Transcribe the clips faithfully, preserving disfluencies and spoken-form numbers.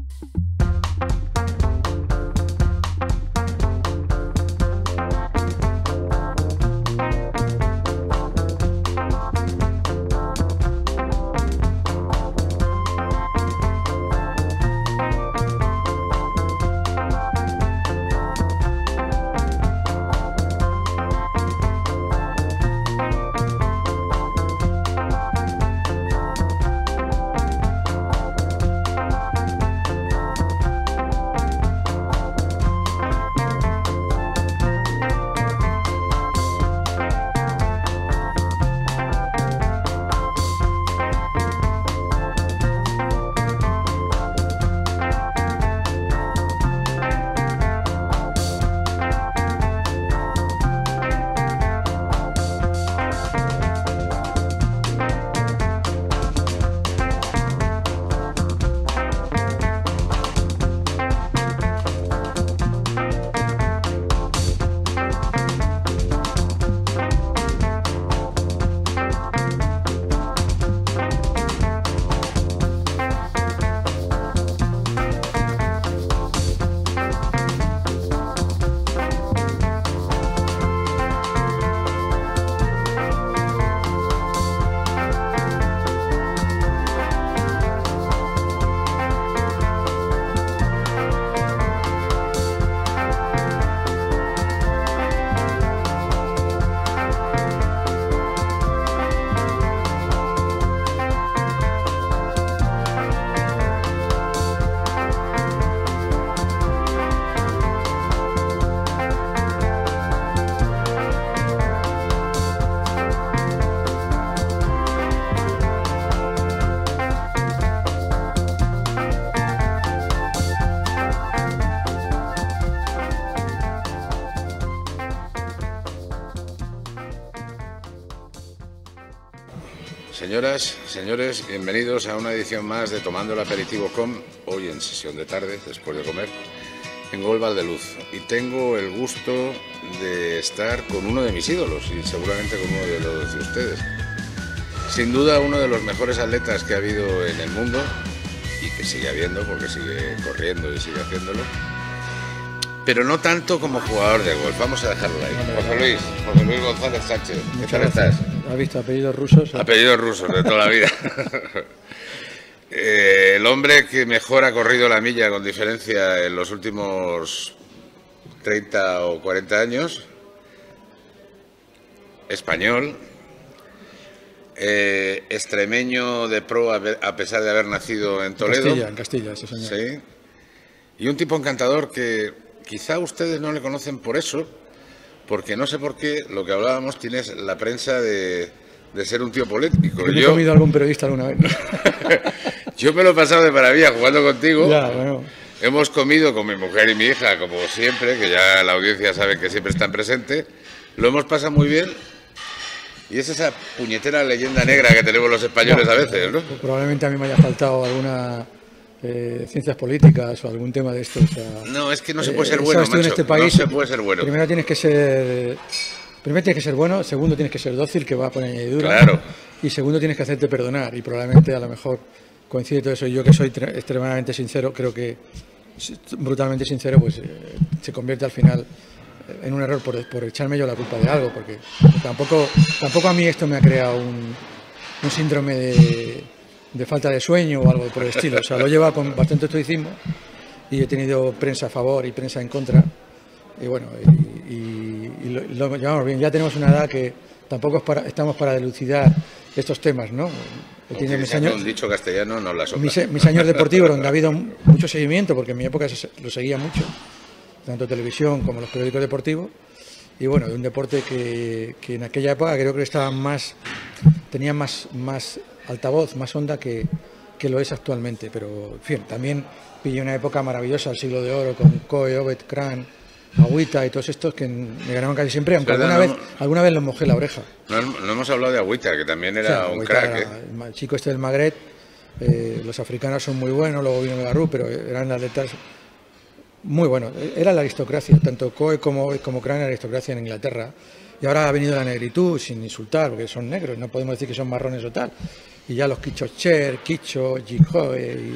Señoras, señores, bienvenidos a una edición más de Tomando el Aperitivo Com, hoy en sesión de tarde, después de comer, en Gol Valdeluz. Y tengo el gusto de estar con uno de mis ídolos y seguramente con uno de los de ustedes. Sin duda uno de los mejores atletas que ha habido en el mundo y que sigue habiendo porque sigue corriendo y sigue haciéndolo. Pero no tanto como jugador de golf, vamos a dejarlo ahí. José Luis, José Luis González Sánchez, ¿qué tal estás? ¿Has visto apellidos rusos? Apellidos rusos de toda la vida. eh, el hombre que mejor ha corrido la milla con diferencia en los últimos treinta o cuarenta años, español, eh, extremeño de pro a pesar de haber nacido en Toledo. Castilla, en Castilla, ese señor. Sí. Y un tipo encantador que quizá ustedes no le conocen por eso, porque no sé por qué, lo que hablábamos, tienes la prensa de, de ser un tío político. ¿He yo, comido algún periodista alguna vez? Yo me lo he pasado de maravilla jugando contigo. Ya, bueno. Hemos comido con mi mujer y mi hija, como siempre, que ya la audiencia sabe que siempre están presentes. Lo hemos pasado muy bien. Y es esa puñetera leyenda negra que tenemos los españoles no, a veces, ¿no? Probablemente a mí me haya faltado alguna... Eh, ciencias políticas o algún tema de esto. O sea, no, es que no se puede ser bueno, macho, en este país, no se puede ser bueno. Primero tienes que ser, primero tienes que ser bueno, segundo tienes que ser dócil, que va a poner añadidura. Claro. Y segundo tienes que hacerte perdonar. Y probablemente a lo mejor coincide todo eso. Y yo que soy extremadamente sincero, creo que brutalmente sincero, pues eh, se convierte al final en un error por, por echarme yo la culpa de algo, porque tampoco, tampoco a mí esto me ha creado un, un síndrome de... de falta de sueño o algo por el estilo. O sea, lo lleva con bastante estoicismo y he tenido prensa a favor y prensa en contra. Y bueno, y, y, y lo, lo llevamos bien. Ya tenemos una edad que tampoco es para, estamos para dilucidar estos temas, ¿no? Tiene mis años, un dicho castellano no la sopla. Mis, mis años deportivos, donde ha habido mucho seguimiento, porque en mi época lo seguía mucho, tanto televisión como los periódicos deportivos. Y bueno, de un deporte que, que en aquella época creo que estaba más, tenía más, más altavoz, más onda que, que lo es actualmente. Pero, en fin, también pillé una época maravillosa, el siglo de oro, con Coe, Obed, Cran, Agüita y todos estos que me ganaban casi siempre, aunque verdad, alguna, no, vez, alguna vez los mojé la oreja. No, no hemos hablado de Agüita, que también era o sea, un crack. Era, ¿eh? El chico este del Magreb, eh, los africanos son muy buenos, luego vino Megarú, pero eran atletas muy buenos. Era la aristocracia, tanto Coe como, como Cran, la aristocracia en Inglaterra. Y ahora ha venido la negritud, sin insultar, porque son negros, no podemos decir que son marrones o tal. Y ya los Quicho Cher, Quicho, Jicoe y,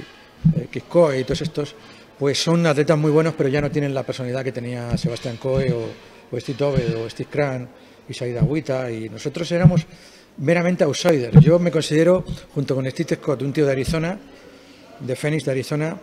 eh, Kis Coe y todos estos, pues son atletas muy buenos, pero ya no tienen la personalidad que tenía Sebastián Coe o, o Steve Ovett o Steve Cran y Said Agüita, y nosotros éramos meramente outsiders. Yo me considero, junto con Steve Scott, un tío de Arizona, de Phoenix de Arizona,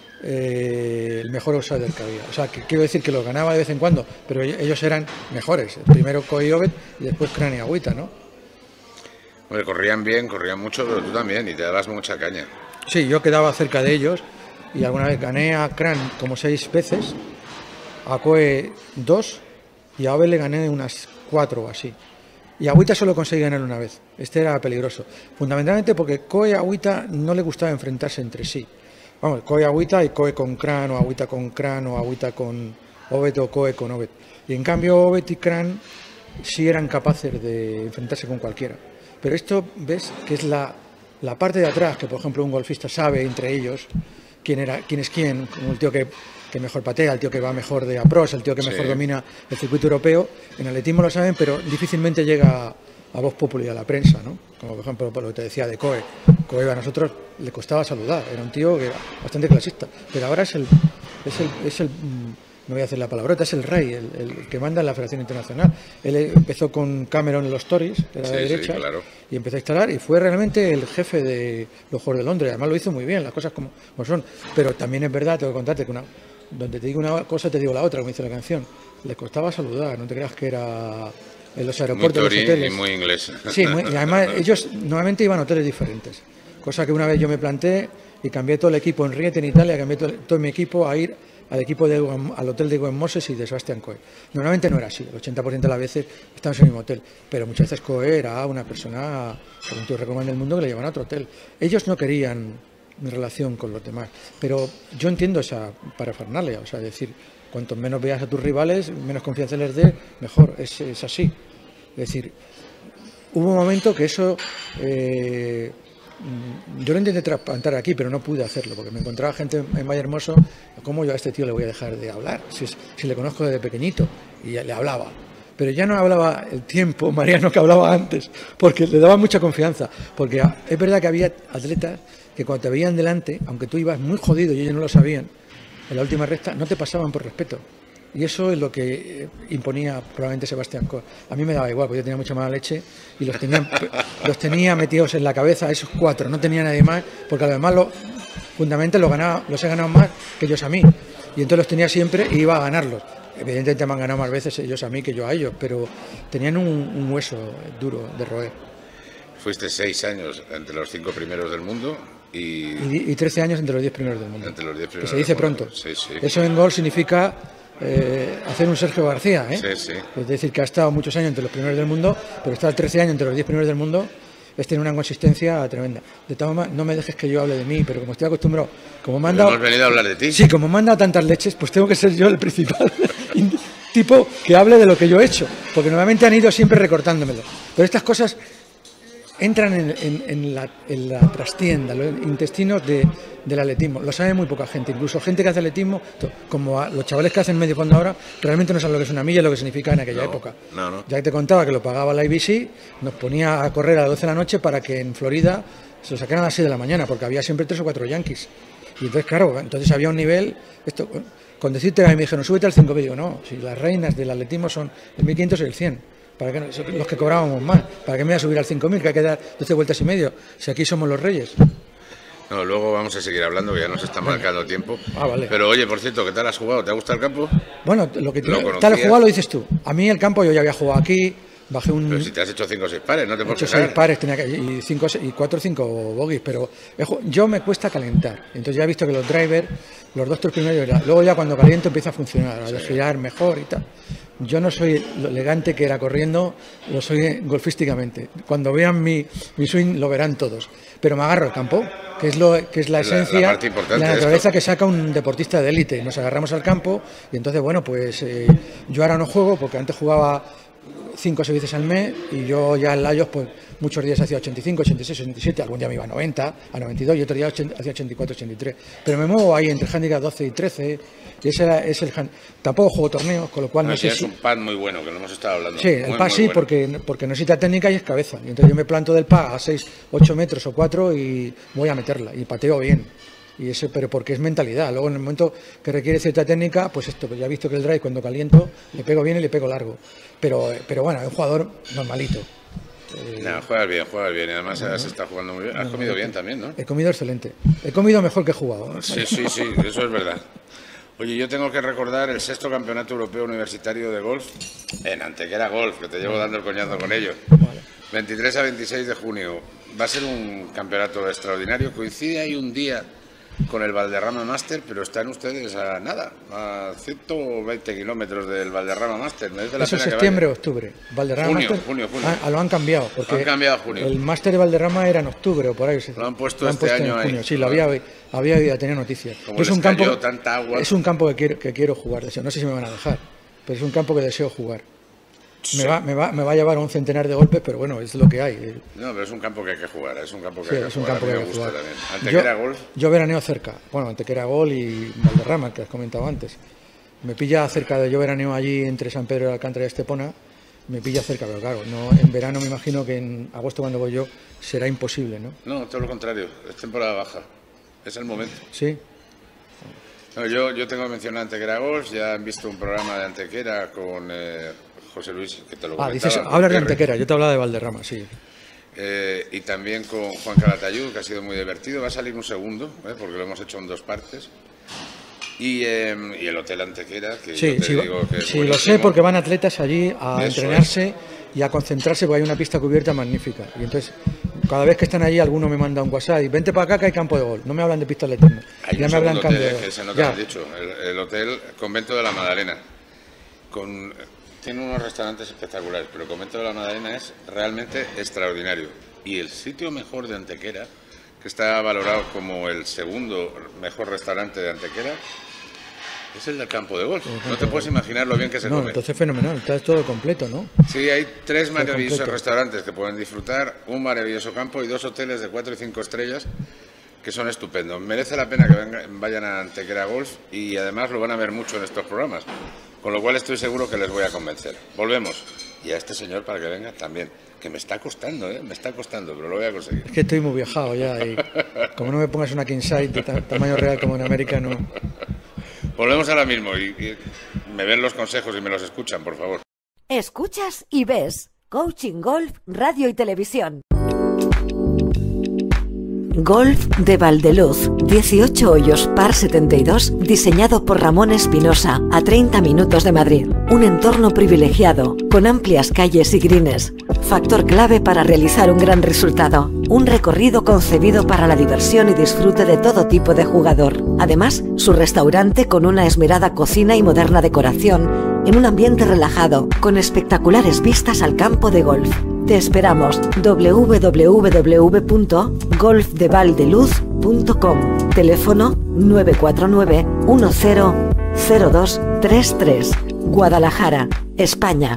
eh, el mejor outsider que había. O sea, que quiero decir que los ganaba de vez en cuando, pero ellos eran mejores. Primero Coe y Ovett y después Cran y Agüita, ¿no? Hombre, corrían bien, corrían mucho, pero tú también, y te dabas mucha caña. Sí, yo quedaba cerca de ellos y alguna vez gané a Cran como seis veces, a Coe dos y a Ovett le gané unas cuatro o así. Y a Agüita solo conseguí ganar una vez. Este era peligroso. Fundamentalmente porque Coe y Agüita no le gustaba enfrentarse entre sí. Vamos, Coe y Agüita y Coe con Cran o Agüita con Cran o Agüita con Ovett o Coe con Ovett. Y en cambio Ovett y Cran sí eran capaces de enfrentarse con cualquiera. Pero esto, ves, que es la, la parte de atrás, que por ejemplo un golfista sabe entre ellos quién, era, quién es quién, como el tío que, que mejor patea, el tío que va mejor de approach, el tío que mejor sí. domina el circuito europeo. En atletismo lo saben, pero difícilmente llega a, a voz popular y a la prensa, ¿no? Como por ejemplo por lo que te decía de Coe. Coe a nosotros le costaba saludar, era un tío que era bastante clasista, pero ahora es el, es el, es el no voy a hacer la palabrota, es el rey, el, el que manda en la Federación Internacional. Él empezó con Cameron en los Tories, que era sí, de derecha, sí, claro. y empezó a instalar, y fue realmente el jefe de los Juegos de Londres. Además lo hizo muy bien, las cosas como, como son. Pero también es verdad, tengo que contarte que una, donde te digo una cosa te digo la otra, como dice la canción. Le costaba saludar, no te creas que era en los aeropuertos, muy los hoteles. Y muy inglés. Sí, muy, y además ellos normalmente iban a hoteles diferentes. Cosa que una vez yo me planteé y cambié todo el equipo en Riete, en Italia, cambié todo, todo mi equipo a ir al equipo de al hotel de Gwen Moses y de Sebastián Coe. Normalmente no era así, el ochenta por ciento de las veces estábamos en el mismo hotel, pero muchas veces Coe era una persona, por un tío recomendable del mundo, que le llevaban a otro hotel. Ellos no querían mi relación con los demás, pero yo entiendo esa parafernalia, o sea, decir, cuanto menos veas a tus rivales, menos confianza les dé, mejor, es, es así. Es decir, hubo un momento que eso... Eh, yo lo intenté trasplantar aquí, pero no pude hacerlo, porque me encontraba gente en Valle Hermoso. ¿Cómo yo a este tío le voy a dejar de hablar? Si, es, si le conozco desde pequeñito, y le hablaba. Pero ya no hablaba el tiempo, Mariano, que hablaba antes, porque le daba mucha confianza. Porque es verdad que había atletas que cuando te veían delante, aunque tú ibas muy jodido y ellos no lo sabían, en la última recta no te pasaban por respeto. Y eso es lo que imponía probablemente Sebastián Coe. A mí me daba igual, porque yo tenía mucha mala leche y los tenía, los tenía metidos en la cabeza, esos cuatro, no tenía nadie más, porque además lo, fundamentalmente los, ganaba, los he ganado más que ellos a mí. Y entonces los tenía siempre y iba a ganarlos. Evidentemente me han ganado más veces ellos a mí que yo a ellos, pero tenían un, un hueso duro de roer. Fuiste seis años entre los cinco primeros del mundo y... Y, y trece años entre los diez primeros del mundo. Entre los diez primeros que se dice pronto. Sí, sí. Eso en golf significa... Eh, hacer un Sergio García, ¿eh? Sí, sí. Es decir, que ha estado muchos años entre los primeros del mundo, pero estar trece años entre los diez primeros del mundo es tener una consistencia tremenda. De todas maneras, no me dejes que yo hable de mí, pero como estoy acostumbrado, como me han dado... Hemos venido a hablar de ti. Sí, como me han dado tantas leches, pues tengo que ser yo el principal tipo que hable de lo que yo he hecho, porque normalmente han ido siempre recortándomelo. Pero estas cosas entran en, en, en, la, en la trastienda, los intestinos de, del atletismo. Lo sabe muy poca gente, incluso gente que hace atletismo, como a los chavales que hacen medio fondo ahora, realmente no saben lo que es una milla y lo que significa en aquella no, época. No, no. Ya que te contaba que lo pagaba la I B C, nos ponía a correr a las doce de la noche para que en Florida se lo sacaran a las seis de la mañana, porque había siempre tres o cuatro yankees. Y entonces, claro, entonces había un nivel... esto con decirte, a mí me dijeron, súbete al cinco mil, digo, no, si las reinas del atletismo son el mil quinientos y el cien. ¿Para qué no? Los que cobrábamos más, ¿para qué me voy a subir al cinco mil, que hay que dar doce vueltas y medio, si aquí somos los reyes? No, luego vamos a seguir hablando, que ya nos está marcando el tiempo. Ah, vale. Pero oye, por cierto, ¿qué tal has jugado? ¿Te ha gustado el campo? Bueno, lo que te, ¿Lo tal jugado lo dices tú. A mí el campo yo ya había jugado aquí, bajé un... Pero si te has hecho cinco o seis pares, no te puedes hecho seis pares, tenía que, y, cinco, y cuatro o cinco bogies, pero yo me cuesta calentar. Entonces ya he visto que los drivers, los dos tres primeros, luego ya cuando caliento empieza a funcionar, a sí. desfilar mejor y tal. Yo no soy lo elegante que era corriendo, lo soy golfísticamente. Cuando vean mi, mi swing lo verán todos. Pero me agarro al campo, que es, lo, que es la esencia, la, la, la naturaleza que saca un deportista de élite. Nos agarramos al campo y entonces, bueno, pues eh, yo ahora no juego porque antes jugaba cinco o seis veces al mes y yo ya en Layos pues muchos días hacía ochenta y cinco, ochenta y seis, ochenta y siete, algún día me iba a noventa, a noventa y dos y otro día hacía ochenta y cuatro, ochenta y tres, pero me muevo ahí entre handicap doce y trece y ese era, es el tampoco juego torneos, con lo cual no, no sé es si... un pad muy bueno, que lo hemos estado hablando. Sí, el muy, pad muy sí, bueno. porque, porque necesita técnica y es cabeza, y entonces yo me planto del pad a seis, ocho metros o cuatro y voy a meterla y pateo bien. Y ese, pero porque es mentalidad. Luego en el momento que requiere cierta técnica, pues esto, pues ya he visto que el drive cuando caliento le pego bien y le pego largo. Pero, pero bueno, es un jugador normalito. Eh, no, juegas bien, juegas bien. Y además no, se está jugando muy bien. Has no, comido no, bien también, ¿no? He comido excelente. He comido mejor que he jugado, ¿no? Sí, sí, sí, eso es verdad. Oye, yo tengo que recordar el sexto campeonato europeo universitario de golf en Antequera Golf, que te llevo dando el coñazo con ello. Vale. veintitrés a veintiséis de junio. Va a ser un campeonato extraordinario. Coincide ahí un día con el Valderrama Master, pero están ustedes a nada, a ciento veinte kilómetros del Valderrama Master. ¿Merece la Eso es pena septiembre o octubre. Valderrama junio, Master, junio, junio. Ah, lo han cambiado. Porque lo han cambiado a junio. El Máster de Valderrama era en octubre o por ahí. Lo han puesto lo han este puesto año en junio. ahí. Sí, lo había, había oído, tenía noticias. Como es les un campo, cayó tanta agua. Es un campo que quiero, que quiero jugar. No sé si me van a dejar, pero es un campo que deseo jugar. Sí. Me, va, me, va, me va a llevar a un centenar de golpes, pero bueno, es lo que hay. No, pero es un campo que hay que jugar, es un campo que sí, hay que es un jugar. Campo a mí que me hay que gusta jugar. también. Antequera Golf. Yo veraneo cerca, bueno, Antequera Golf y Valderrama, que has comentado antes. Me pilla cerca de, yo veraneo allí entre San Pedro de Alcántara y Estepona, me pilla cerca, pero claro, no, en verano me imagino que en agosto cuando voy yo será imposible, ¿no? No, todo lo contrario, es temporada baja, es el momento. Sí. No, yo, yo tengo que mencionar Antequera Golf, ya han visto un programa de Antequera con eh, José Luis, que te lo comentaba. Ah, dices, hablas de Antequera, yo te hablaba de Valderrama, sí. Eh, y también con Juan Calatayud, que ha sido muy divertido. Va a salir un segundo, ¿eh? Porque lo hemos hecho en dos partes. Y, eh, y el Hotel Antequera, que sí, yo te sí, digo que es sí, lo sé porque van atletas allí a Eso entrenarse es. y a concentrarse porque hay una pista cubierta magnífica. Y entonces, cada vez que están allí, alguno me manda un WhatsApp y vente para acá que hay campo de golf. No me hablan de pistas atletismo. Ya me hablan campo de golf. Que se nota, han dicho, el, el Hotel Convento de la Madalena. Con, tiene unos restaurantes espectaculares, pero el Convento de la Madalena es realmente extraordinario. Y el sitio mejor de Antequera, que está valorado como el segundo mejor restaurante de Antequera, es el del campo de golf. No te puedes imaginar lo bien que se no, come. Entonces fenomenal, está todo completo, ¿no? Sí, hay tres maravillosos restaurantes que pueden disfrutar, un maravilloso campo y dos hoteles de cuatro y cinco estrellas que son estupendos. Merece la pena que vengan, vayan a Antequera Golf y además lo van a ver mucho en estos programas, con lo cual estoy seguro que les voy a convencer. Volvemos. Y a este señor para que venga también, que me está costando, ¿eh? Me está costando, pero lo voy a conseguir. Es que estoy muy viajado ya y como no me pongas una king size de tamaño real como en América, no... Volvemos ahora mismo y, y me ven los consejos y me los escuchan, por favor. Escuchas y ves Coaching Golf, Radio y Televisión. Golf de Valdeluz, dieciocho hoyos par setenta y dos, diseñado por Ramón Espinosa, a treinta minutos de Madrid. Un entorno privilegiado, con amplias calles y greens. Factor clave para realizar un gran resultado. Un recorrido concebido para la diversión y disfrute de todo tipo de jugador. Además, su restaurante con una esmerada cocina y moderna decoración, en un ambiente relajado, con espectaculares vistas al campo de golf. Te esperamos. doble u doble u doble u punto golf de valdeluz punto com. Teléfono nueve cuatro nueve uno cero cero dos tres tres. Guadalajara, España.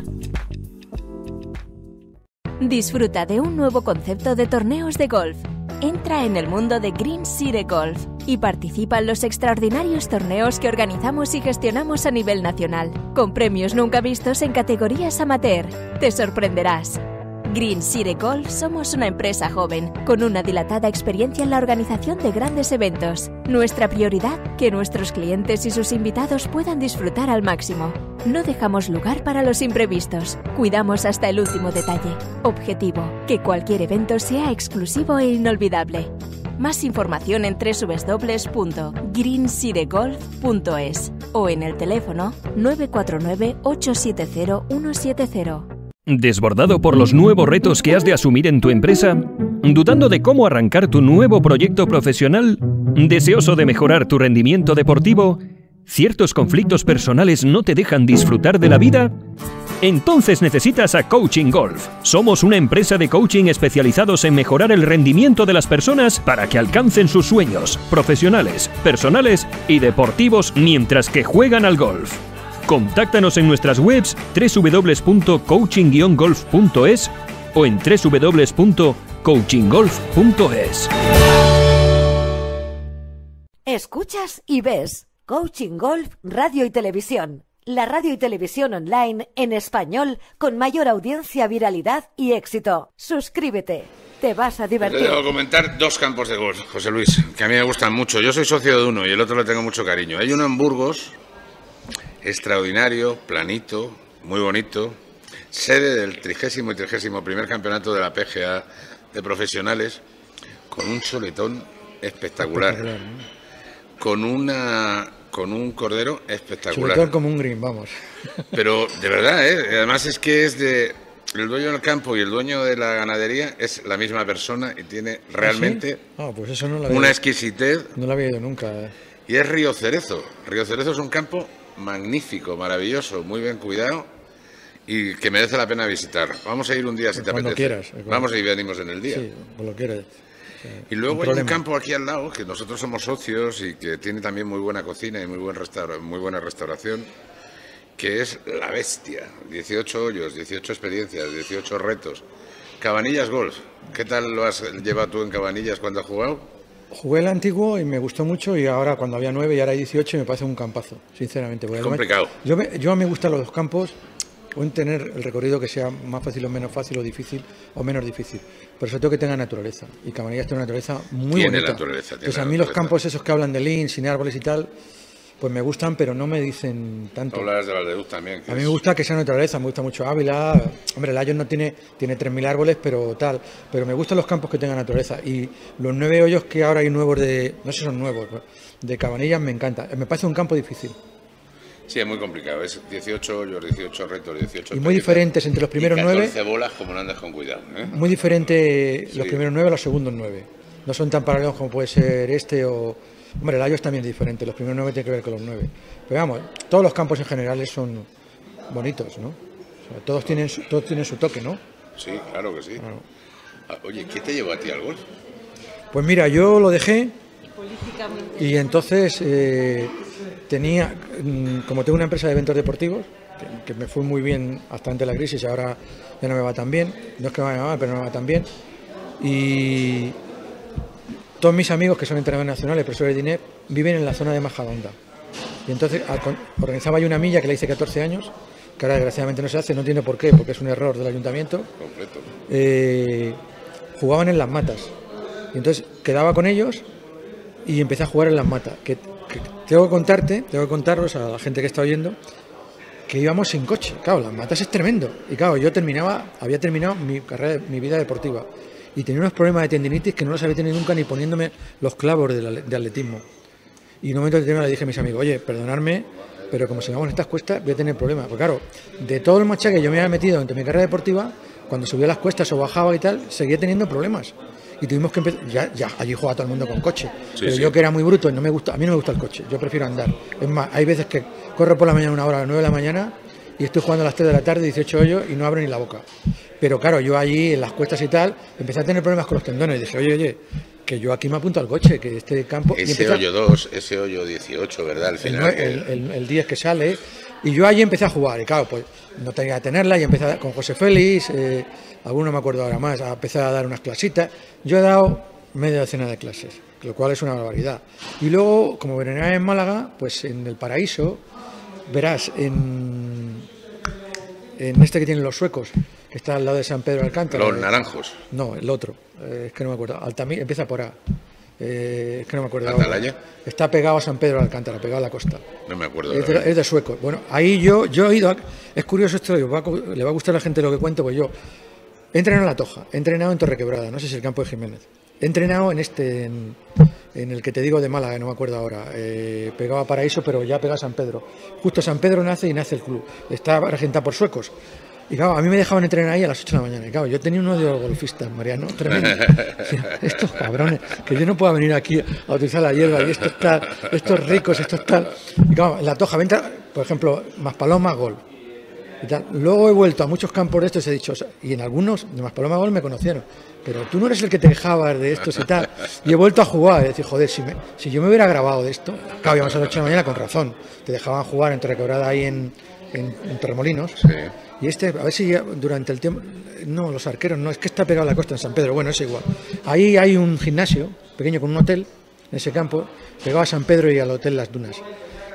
Disfruta de un nuevo concepto de torneos de golf. Entra en el mundo de Green City Golf y participa en los extraordinarios torneos que organizamos y gestionamos a nivel nacional, con premios nunca vistos en categorías amateur. Te sorprenderás. Green City Golf somos una empresa joven, con una dilatada experiencia en la organización de grandes eventos. Nuestra prioridad, que nuestros clientes y sus invitados puedan disfrutar al máximo. No dejamos lugar para los imprevistos. Cuidamos hasta el último detalle. Objetivo, que cualquier evento sea exclusivo e inolvidable. Más información en doble u doble u doble u punto green city golf punto es o en el teléfono nueve cuatro nueve ocho siete cero uno siete cero. ¿Desbordado por los nuevos retos que has de asumir en tu empresa? ¿Dudando de cómo arrancar tu nuevo proyecto profesional? ¿Deseoso de mejorar tu rendimiento deportivo? ¿Ciertos conflictos personales no te dejan disfrutar de la vida? Entonces necesitas a Coaching Golf. Somos una empresa de coaching especializados en mejorar el rendimiento de las personas para que alcancen sus sueños profesionales, personales y deportivos mientras que juegan al golf. Contáctanos en nuestras webs doble u doble u doble u punto coaching guion golf punto es o en doble u doble u doble u punto coaching golf punto es. Escuchas y ves Coaching Golf, Radio y Televisión. la radio y televisión online en español con mayor audiencia, viralidad y éxito. Suscríbete, te vas a divertir. Le debo comentar dos campos de golf, José Luis, que a mí me gustan mucho. Yo soy socio de uno y el otro le tengo mucho cariño. Hay uno en Burgos, extraordinario, planito, muy bonito, sede del trigésimo y trigésimo primer campeonato de la P G A de profesionales, con un soletón espectacular, espectacular ¿no? con una con un cordero espectacular. Soletón como un green, vamos. Pero de verdad, ¿eh? Además es que es de el dueño del campo y el dueño de la ganadería es la misma persona y tiene realmente ¿Ah, sí? ah, pues eso no la una había, exquisitez. No la había ido nunca. Eh. Y es Río Cerezo. Río Cerezo es un campo magnífico, maravilloso, muy bien cuidado y que merece la pena visitar. Vamos a ir un día si pues te cuando apetece. Quieras, cuando... Vamos y venimos en el día. Sí, cuando quieras. Y luego hay un campo aquí al lado, que nosotros somos socios y que tiene también muy buena cocina y muy, buen restaura muy buena restauración, que es La Bestia. dieciocho hoyos, dieciocho experiencias, dieciocho retos. Cabanillas Golf. ¿Qué tal lo has llevado tú en Cabanillas cuando has jugado? Jugué el antiguo y me gustó mucho y ahora cuando había nueve y ahora hay dieciocho me parece un campazo, sinceramente. Es complicado. Yo me, yo me gustan los dos campos. Pueden tener el recorrido que sea más fácil o menos fácil o difícil o menos difícil, pero sobre todo que tenga naturaleza, y Cabanillas tiene una naturaleza muy tiene bonita. Naturaleza, tiene Entonces a mí naturaleza. Los campos esos que hablan de links, sin árboles y tal, pues me gustan, pero no me dicen tanto. Hablas de Valdeluz también. A mí me gusta que sea naturaleza, me gusta mucho Ávila. Hombre, el Ayos no tiene, tiene tres mil árboles, pero tal, pero me gustan los campos que tengan naturaleza, y los nueve hoyos que ahora hay nuevos de, no sé si son nuevos, de Cabanillas me encanta, me parece un campo difícil. Sí, es muy complicado, es dieciocho hoyos, dieciocho retos, dieciocho... Y muy diferentes entre los primeros nueve. catorce bolas, como no andes con cuidado, ¿eh? Muy diferente sí. Los primeros nueve a los segundos nueve. No son tan paralelos como puede ser este o... Hombre, el Ayos también es diferente, los primeros nueve tienen que ver con los nueve. Pero vamos, todos los campos en general son bonitos, ¿no? O sea, todos tienen su, todos tienen su toque, ¿no? Sí, claro que sí. Claro. Ah, oye, ¿qué te llevó a ti al golf? Pues mira, yo lo dejé y entonces... Eh, Tenía, como tengo una empresa de eventos deportivos, que, que me fue muy bien hasta antes de la crisis, ahora ya no me va tan bien, no es que me vaya mal, pero no me va tan bien, y todos mis amigos que son entrenadores nacionales, profesores de I N E P, viven en la zona de Majadahonda, y entonces organizaba yo una milla que la hice catorce años, que ahora desgraciadamente no se hace, no entiendo por qué, porque es un error del ayuntamiento. Completo. Eh, jugaban en las matas, y entonces quedaba con ellos y empecé a jugar en las matas, que, que tengo que contarte, tengo que contaros a la gente que está oyendo, que íbamos sin coche. Claro, las matas es tremendo. Y claro, yo terminaba, había terminado mi carrera, mi vida deportiva, y tenía unos problemas de tendinitis que no los había tenido nunca ni poniéndome los clavos de, de atletismo. Y en un momento determinado le dije a mis amigos, oye, perdonadme, pero como sigamos en estas cuestas voy a tener problemas. Porque claro, de todo el machaque que yo me había metido entre mi carrera deportiva, cuando subía las cuestas o bajaba y tal, seguía teniendo problemas. Y tuvimos que empezar, ya, ya allí juega todo el mundo con coche, sí, pero sí. Yo que era muy bruto, no me gusta, a mí no me gusta el coche, yo prefiero andar. Es más, hay veces que corro por la mañana una hora a las nueve de la mañana y estoy jugando a las tres de la tarde, dieciocho hoyos, y no abro ni la boca. Pero claro, yo allí en las cuestas y tal, empecé a tener problemas con los tendones y dije, oye, oye, que yo aquí me apunto al coche, que este campo... Ese y empecé, hoyo dos, ese hoyo dieciocho, ¿verdad? Al final. El, el, el, el diez que sale, y yo allí empecé a jugar, y claro, pues no tenía que tenerla, y empecé a, con José Félix, eh, alguno no me acuerdo ahora más, a empezar a dar unas clasitas. Yo he dado media docena de clases, lo cual es una barbaridad. Y luego, como veranea en Málaga, pues en el Paraíso, verás, en, en este que tienen los suecos, que está al lado de San Pedro de Alcántara. Los naranjos. No, el otro, eh, es que no me acuerdo. Altamira, empieza por A. Eh, es que no me acuerdo. ¿Atalaya? Está pegado a San Pedro de Alcántara, pegado a la costa. No me acuerdo. Es de, es de suecos. Bueno, ahí yo, yo he ido. A, es curioso esto, le va a gustar a la gente lo que cuento, pues yo he entrenado en La Toja, he entrenado en Torrequebrada, no sé si el campo de Jiménez. He entrenado en este, en, en el que te digo de Málaga, no me acuerdo ahora, eh, pegado a Paraíso, pero ya pegado a San Pedro. Justo San Pedro nace y nace el club. Está regentado por suecos. Y claro, a mí me dejaban entrenar ahí a las ocho de la mañana. Y claro, yo tenía un odio a los golfistas, Mariano, tremendo. Estos cabrones, que yo no pueda venir aquí a utilizar la hierba, y estos tal, estos ricos, estos tal. Y claro, en La Toja, venta, por ejemplo, Maspaloma, gol. Y tal. Luego he vuelto a muchos campos de estos y he dicho, o sea, y en algunos de Maspaloma Gol me conocieron, pero tú no eres el que te quejabas de estos y tal. Y he vuelto a jugar y decir, joder, si, me, si yo me hubiera grabado de esto, claro, íbamos a las ocho de la mañana con razón, te dejaban jugar en Torrequebrada ahí en, en, en Torremolinos. Sí. Y este, a ver si ya durante el tiempo, no, los arqueros, no, es que está pegado a la costa en San Pedro, bueno, es igual. Ahí hay un gimnasio pequeño con un hotel, en ese campo, pegado a San Pedro y al hotel Las Dunas.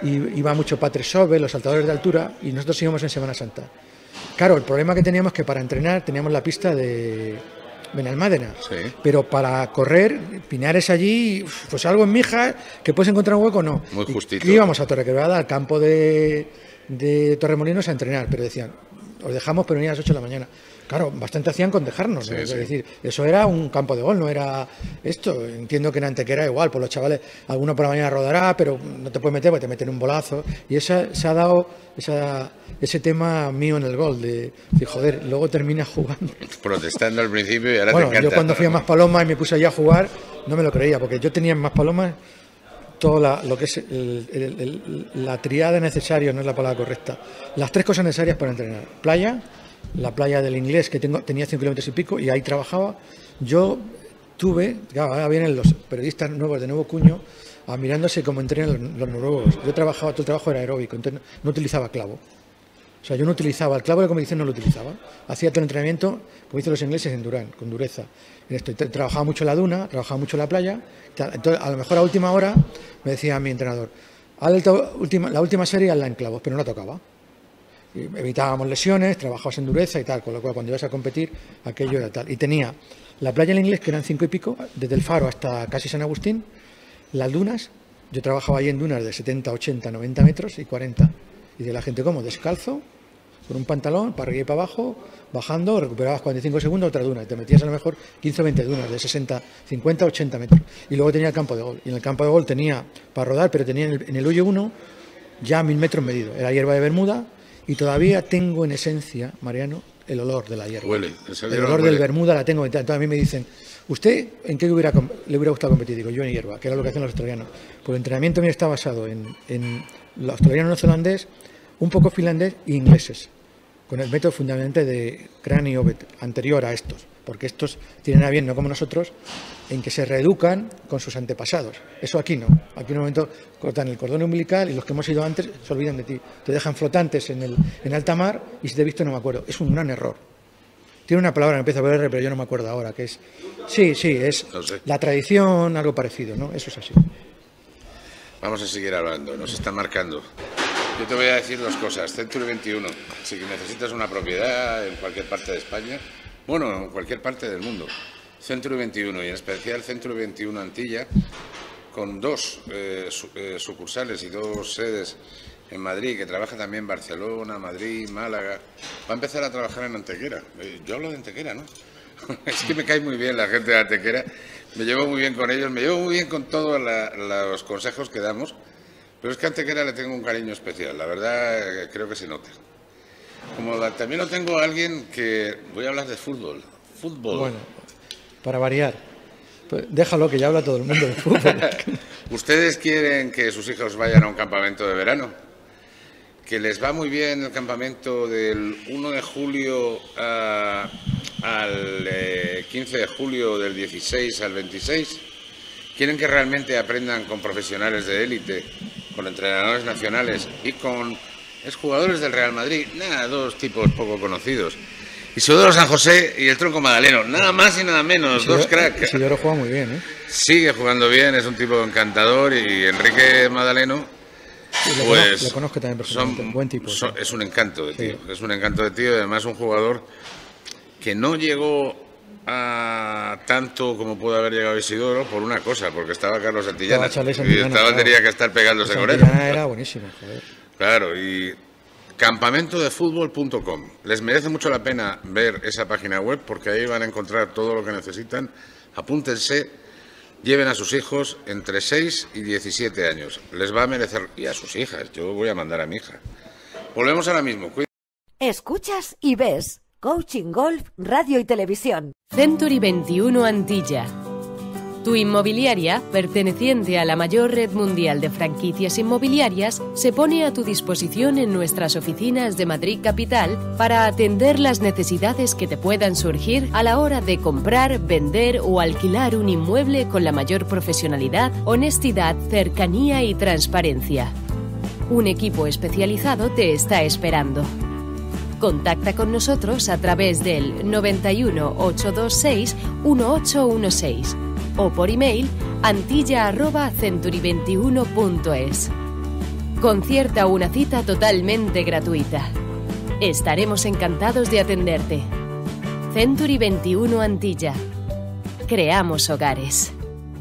y iba mucho Patre Sove, los saltadores de altura, y nosotros íbamos en Semana Santa. Claro, el problema que teníamos es que para entrenar teníamos la pista de Benalmádena, sí. Pero para correr, Pinares allí, pues algo en Mijas, que puedes encontrar un hueco, no. Muy justito. Y íbamos a Torrequebrada, al campo de, de Torremolinos a entrenar, pero decían, os dejamos, pero ni a las ocho de la mañana. Claro, bastante hacían con dejarnos, sí, ¿no? Es sí. decir, eso era un campo de gol, no era esto. Entiendo que en Antequera igual, pues los chavales, alguno por la mañana rodará, pero no te puedes meter porque te meten un bolazo. Y esa, se ha dado esa, ese tema mío en el gol, de decir, joder, luego terminas jugando. Protestando al principio y ahora bueno, te encanta. Yo cuando fui a Maspalomas y me puse allá a jugar, no me lo creía, porque yo tenía en Maspalomas todo la, lo que es el, el, el, la triada necesaria, no es la palabra correcta, las tres cosas necesarias para entrenar: playa, la playa del Inglés, que tengo, tenía cien kilómetros y pico, y ahí trabajaba. Yo tuve, claro, ahora vienen los periodistas nuevos de nuevo cuño, a mirándose cómo entrenan los, los noruegos. Yo trabajaba, todo el trabajo era aeróbico, entonces no, no utilizaba clavo. O sea, yo no utilizaba, el clavo de competición no lo utilizaba. Hacía todo el entrenamiento, como dicen los ingleses, en Durán, con dureza. En esto, trabajaba mucho en la duna, trabajaba mucho en la playa. Entonces, a lo mejor a última hora me decía mi entrenador, la última, la última serie hazla en clavos, pero no la tocaba. Y evitábamos lesiones, trabajabas en dureza y tal, con lo cual cuando ibas a competir aquello era tal. Y tenía la playa en Inglés, que eran cinco y pico, desde el Faro hasta casi San Agustín, las dunas, yo trabajaba ahí en dunas de setenta, ochenta, noventa metros y cuarenta. Y de la gente como descalzo, con un pantalón, para arriba y para abajo, bajando, recuperabas cuarenta y cinco segundos, otra duna, y te metías a lo mejor quince o veinte dunas de sesenta, cincuenta, ochenta metros. Y luego tenía el campo de gol. Y en el campo de gol tenía para rodar, pero tenía en el, en el hoyo uno ya mil metros medidos. Era hierba de Bermuda. Y todavía tengo en esencia, Mariano, el olor de la hierba. Huele. El olor huele. Del Bermuda la tengo. Entonces a mí me dicen, ¿usted en qué hubiera, le hubiera gustado competir? Digo, yo en hierba, que era lo que hacían los australianos. Pues el entrenamiento mío está basado en, en los australianos neozelandés, un poco finlandés e ingleses, con el método fundamentalmente de cráneo anterior a estos, porque estos tienen a bien, no como nosotros, en que se reeducan con sus antepasados. Eso aquí no. Aquí en un momento cortan el cordón umbilical y los que hemos ido antes se olvidan de ti. Te dejan flotantes en, el, en alta mar y si te he visto no me acuerdo. Es un gran error. Tiene una palabra que empieza por R, pero yo no me acuerdo ahora, que es... Sí, sí, es no sé. La tradición, algo parecido, ¿no? Eso es así. Vamos a seguir hablando, nos están marcando. Yo te voy a decir dos cosas. Century veintiuno, si necesitas una propiedad en cualquier parte de España, bueno, en cualquier parte del mundo, Century veintiuno, y en especial Century veintiuno Antilla, con dos eh, su, eh, sucursales y dos sedes en Madrid, que trabaja también Barcelona, Madrid, Málaga. Va a empezar a trabajar en Antequera. Yo hablo de Antequera, ¿no? Es que me cae muy bien la gente de Antequera, me llevo muy bien con ellos, me llevo muy bien con todos la, los consejos que damos, pero es que a Antequera le tengo un cariño especial, la verdad creo que se nota. Como la, también lo tengo a alguien que... Voy a hablar de fútbol. Fútbol. Bueno, para variar. Pues déjalo, que ya habla todo el mundo de fútbol. ¿Ustedes quieren que sus hijos vayan a un campamento de verano? Que les va muy bien el campamento del uno de julio a, al eh, quince de julio, del dieciséis al veintiséis. ¿Quieren que realmente aprendan con profesionales de élite, con entrenadores nacionales y con exjugadores del Real Madrid? Nada, dos tipos poco conocidos. Isidoro San José y el Tronco Madaleno, nada más y nada menos, Isidoro, dos cracks. Isidoro juega muy bien, ¿eh? Sigue jugando bien, es un tipo encantador, y Enrique Madaleno, sí, le pues conozco, le conozco también personalmente, son, buen tipo. Son, sí. Es un encanto de tío, sí. es un encanto de tío, y además un jugador que no llegó a tanto como pudo haber llegado Isidoro por una cosa, porque estaba Carlos Santillana, estaba y Santillana, estaba claro. Tenía que estar pegándose con él. Santillana era buenísimo, joder. Claro, y campamento de fútbol punto com. Les merece mucho la pena ver esa página web, porque ahí van a encontrar todo lo que necesitan. Apúntense, lleven a sus hijos entre seis y diecisiete años. Les va a merecer, y a sus hijas. Yo voy a mandar a mi hija. Volvemos ahora mismo. Escuchas y ves Coaching Golf, Radio y Televisión. Century veintiuno Antilla. Tu inmobiliaria, perteneciente a la mayor red mundial de franquicias inmobiliarias, se pone a tu disposición en nuestras oficinas de Madrid Capital para atender las necesidades que te puedan surgir a la hora de comprar, vender o alquilar un inmueble con la mayor profesionalidad, honestidad, cercanía y transparencia. Un equipo especializado te está esperando. Contacta con nosotros a través del noventa y uno, ochocientos veintiséis, dieciocho dieciséis o por email antilla arroba century veintiuno punto es. Concierta una cita totalmente gratuita. Estaremos encantados de atenderte. Century veintiuno Antilla. Creamos hogares.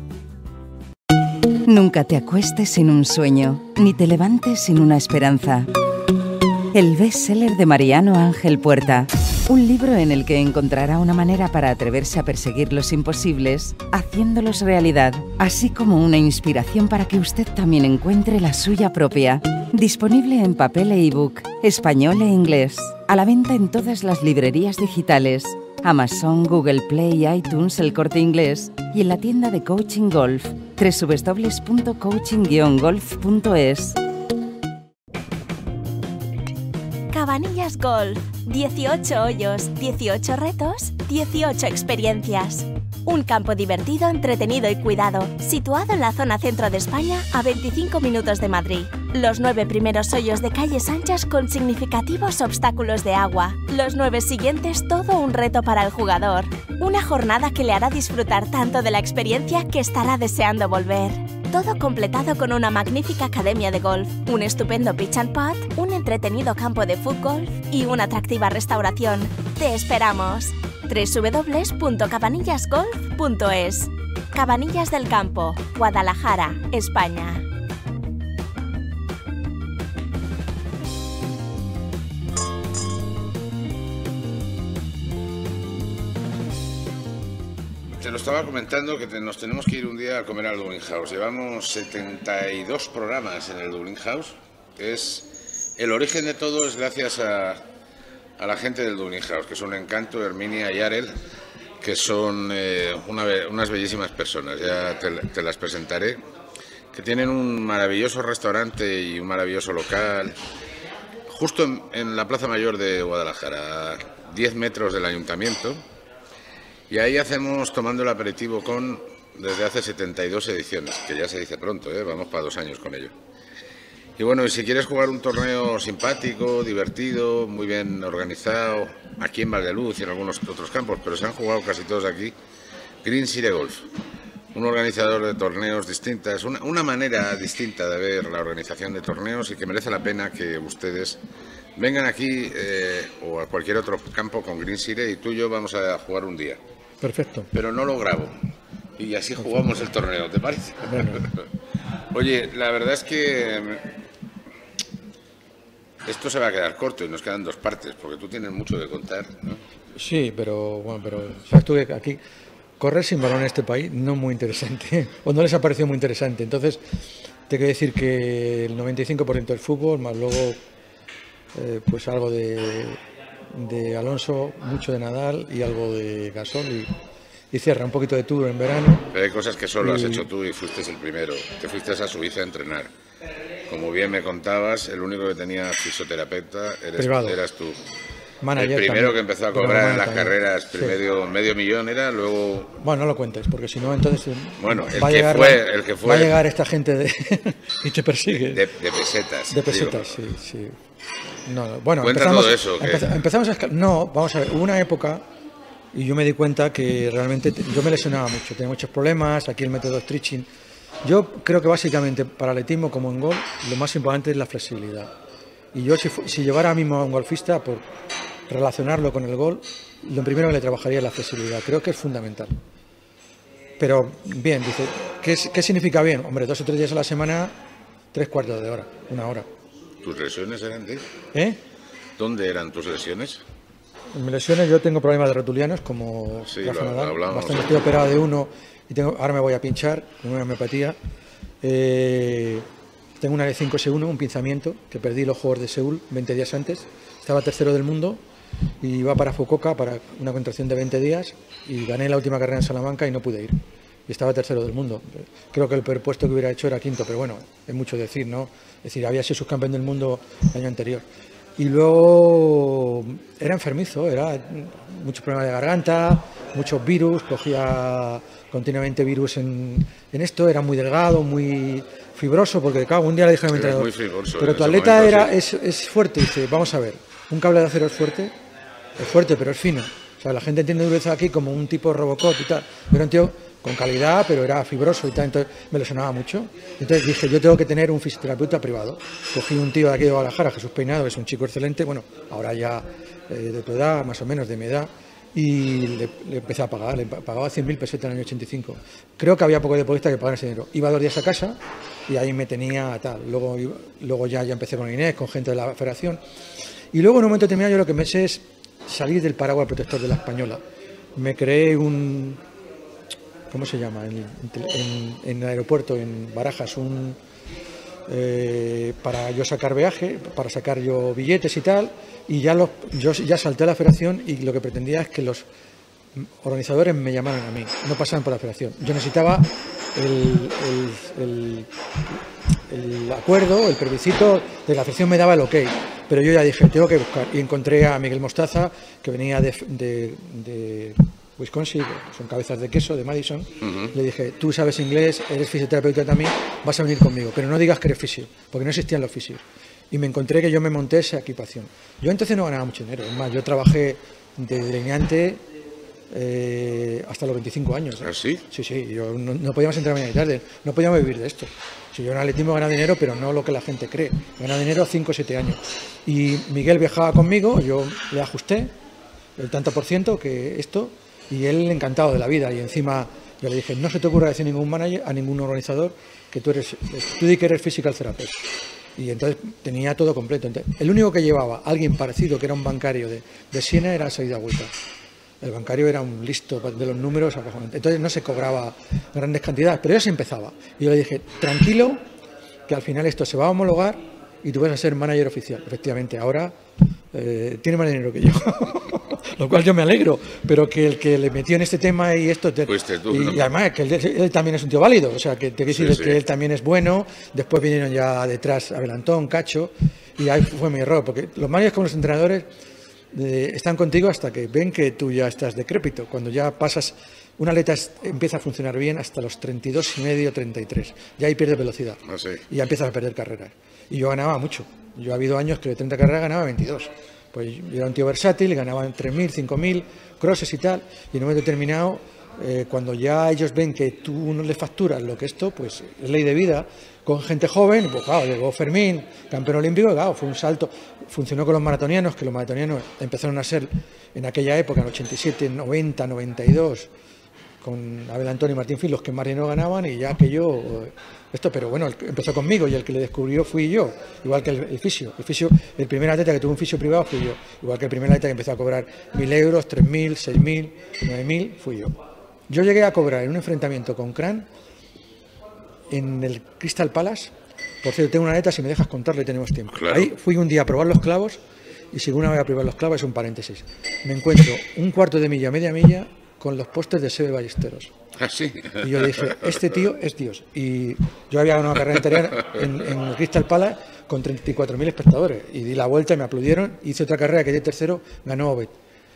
Nunca te acuestes sin un sueño, ni te levantes sin una esperanza. El bestseller de Mariano Ángel Puerta. Un libro en el que encontrará una manera para atreverse a perseguir los imposibles, haciéndolos realidad, así como una inspiración para que usted también encuentre la suya propia. Disponible en papel e ebook, español e inglés. A la venta en todas las librerías digitales, Amazon, Google Play, iTunes, El Corte Inglés y en la tienda de Coaching Golf, doble u doble u doble u punto coaching guion golf punto es. Cabanillas Golf. dieciocho hoyos, dieciocho retos, dieciocho experiencias. Un campo divertido, entretenido y cuidado, situado en la zona centro de España, a veinticinco minutos de Madrid. Los nueve primeros hoyos de calles anchas con significativos obstáculos de agua. Los nueve siguientes, todo un reto para el jugador. Una jornada que le hará disfrutar tanto de la experiencia que estará deseando volver. Todo completado con una magnífica academia de golf, un estupendo pitch and putt, un entretenido campo de fútbol y una atractiva restauración. ¡Te esperamos! doble u doble u doble u punto cabanillas golf punto es. Cabanillas del Campo, Guadalajara, España. Te lo estaba comentando que te, nos tenemos que ir un día a comer al Dublin House. Llevamos setenta y dos programas en el Dublin House. Es, el origen de todo es gracias a, a la gente del Dublin House, que son un encanto, Herminia y Arel, que son eh, una, unas bellísimas personas. Ya te, te las presentaré. Que tienen un maravilloso restaurante y un maravilloso local, justo en, en la Plaza Mayor de Guadalajara, a diez metros del ayuntamiento. Y ahí hacemos Tomando el Aperitivo con desde hace setenta y dos ediciones, que ya se dice pronto, ¿eh? Vamos para dos años con ello. Y bueno, y si quieres jugar un torneo simpático, divertido, muy bien organizado, aquí en Valdeluz y en algunos otros campos, pero se han jugado casi todos aquí, Green City Golf, un organizador de torneos distintas, una, una manera distinta de ver la organización de torneos y que merece la pena que ustedes vengan aquí eh, o a cualquier otro campo con Green City y tú y yo vamos a jugar un día. Perfecto. Pero no lo grabo. Y así jugamos el torneo, ¿te parece? Bueno. Oye, la verdad es que esto se va a quedar corto y nos quedan dos partes, porque tú tienes mucho que contar, ¿no? Sí, pero bueno, pero sabes tú que aquí correr sin balón en este país no es muy interesante, o no les ha parecido muy interesante. Entonces, te quiero decir que el noventa y cinco por ciento del fútbol, más luego eh, pues algo de... de Alonso, mucho de Nadal y algo de Gasol y, y cierra un poquito de Tour en verano. Pero hay cosas que solo y... has hecho tú y fuiste el primero. Te fuiste a Suiza a entrenar. Como bien me contabas, el único que tenía fisioterapeuta eres, eras tú. Manager el primero también, que empezó a cobrar en las también. carreras, sí. medio, medio millón era, luego... Bueno, no lo cuentes, porque si no, entonces bueno, el va, a que llegar fue, la, el que fue... va a llegar esta gente de y te persigue. De, de pesetas. De pesetas, digo. sí, sí. No, no. Bueno, Cuenta empezamos, todo eso. Empezamos, empezamos a escalar. No, vamos a ver, hubo una época y yo me di cuenta que realmente te, yo me lesionaba mucho, tenía muchos problemas, aquí el método stretching. Yo creo que básicamente para atletismo como en golf, lo más importante es la flexibilidad. Y yo si, si llevara mismo a un golfista por relacionarlo con el golf, lo primero que le trabajaría es la flexibilidad, creo que es fundamental. Pero bien, dice, ¿qué, qué significa bien? Hombre, dos o tres días a la semana, tres cuartos de hora, una hora. ¿Tus lesiones eran de? ¿Eh? ¿Dónde eran tus lesiones? En mis lesiones yo tengo problemas de rotulianos, como sí, Rafa lo, Nadal. Lo Bastante estoy operado de uno y tengo, ahora me voy a pinchar con una homeopatía. Eh, tengo una de cinco ese uno, un pinzamiento, que perdí los Juegos de Seúl veinte días antes. Estaba tercero del mundo y iba para Fukuoka para una contracción de veinte días y gané la última carrera en Salamanca y no pude ir. Y estaba tercero del mundo. Creo que el peor puesto que hubiera hecho era quinto, pero bueno, es mucho decir, ¿no? Es decir, había sido subcampeón del mundo el año anterior. Y luego era enfermizo, era muchos problemas de garganta, muchos virus, cogía continuamente virus en, en esto, era muy delgado, muy fibroso, porque claro, un día le dije a mi entrenador, pero tu atleta momento, era, sí. es, es fuerte, y dice, vamos a ver, un cable de acero es fuerte, es fuerte, pero es fino. O sea, la gente entiende dureza aquí como un tipo Robocop y tal. Yo era un tío con calidad, pero era fibroso y tal, entonces me lesionaba mucho. Entonces dije, yo tengo que tener un fisioterapeuta privado. Cogí un tío de aquí de Guadalajara, Jesús Peinado, que es un chico excelente, bueno, ahora ya eh, de tu edad, más o menos de mi edad, y le, le empecé a pagar, le pagaba cien mil pesetas en el año ochenta y cinco. Creo que había pocos deportistas que pagaban ese dinero. Iba dos días a casa y ahí me tenía tal. Luego, luego ya, ya empecé con Inés, con gente de la federación. Y luego en un momento determinado yo lo que me sé es salir del paraguas protector de la Española. Me creé un... ¿Cómo se llama? En, en, en el aeropuerto, en Barajas, un... Eh, para yo sacar viaje, para sacar yo billetes y tal, y ya los, yo ya salté a la federación y lo que pretendía es que los organizadores me llamaran a mí, no pasaban por la federación. Yo necesitaba el, el, el, el acuerdo, el plebiscito de la federación me daba el ok, pero yo ya dije, tengo que buscar, y encontré a Miguel Mostaza, que venía de, de, de Wisconsin, son cabezas de queso, de Madison. Uh-huh. Le dije, tú sabes inglés, eres fisioterapeuta también, vas a venir conmigo, pero no digas que eres fisio, porque no existían los fisios. Y me encontré que yo me monté esa equipación. Yo entonces no ganaba mucho dinero, es más, yo trabajé de delineante eh, hasta los veinticinco años. ¿eh? ¿Ah, sí? Sí, sí, yo no, no podíamos entrar mañana y tarde, no podíamos vivir de esto. Si yo en atletismo ganaba dinero, pero no lo que la gente cree. Ganaba dinero cinco o siete años. Y Miguel viajaba conmigo, yo le ajusté el tanto por ciento que esto... Y él encantado de la vida, y encima yo le dije, no se te ocurra decir a ningún manager, a ningún organizador, que tú eres, tú di que eres physical therapist. Y entonces tenía todo completo. Entonces, el único que llevaba alguien parecido, que era un bancario de, de Siena, era Said Agüita. El bancario era un listo de los números, entonces no se cobraba grandes cantidades, pero ya se empezaba. Y yo le dije, tranquilo, que al final esto se va a homologar y tú vas a ser manager oficial. Efectivamente, ahora eh, tiene más dinero que yo. Lo cual yo me alegro, pero que el que le metió en este tema y esto... Te, pues tú, y, ¿no? y además que él, él también es un tío válido, o sea, que te quiero decir sí, sí. que él también es bueno, después vinieron ya detrás Abelantón, Cacho, y ahí fue mi error, porque los managers como los entrenadores eh, están contigo hasta que ven que tú ya estás decrépito, cuando ya pasas... Un atleta es, empieza a funcionar bien hasta los treinta y dos y medio, treinta y tres, ya ahí pierdes velocidad, ah, sí. y ya empiezas a perder carreras. Y yo ganaba mucho, yo ha habido años que de treinta carreras ganaba veintidós. Pues yo era un tío versátil, ganaba tres mil, cinco mil, crosses y tal, y en un momento determinado, eh, cuando ya ellos ven que tú no les facturas lo que esto, pues es ley de vida, con gente joven, pues claro, llegó Fermín, campeón olímpico, claro, fue un salto, funcionó con los maratonianos, que los maratonianos empezaron a ser en aquella época, en el ochenta y siete, noventa, noventa y dos, con Abel Antonio y Martín Fil, los que más dinero ganaban, y ya que yo... Esto, pero bueno, empezó conmigo y el que le descubrió fui yo, igual que el, el fisio. El fisio, el primer atleta que tuvo un fisio privado fui yo, igual que el primer atleta que empezó a cobrar mil euros, tres mil, seis mil, nueve mil, fui yo. Yo llegué a cobrar en un enfrentamiento con Cran en el Crystal Palace. Por cierto, tengo una atleta, si me dejas contarle tenemos tiempo. Claro. Ahí fui un día a probar los clavos y si una vez a probar los clavos es un paréntesis. Me encuentro un cuarto de milla, media milla con los postes de Sebe Ballesteros. ¿Ah, sí? Y yo le dije, este tío es Dios. Y yo había ganado una carrera entera en, en el Crystal Palace con treinta y cuatro mil espectadores. Y di la vuelta y me aplaudieron. Hice otra carrera, quedé tercero, ganó Obed.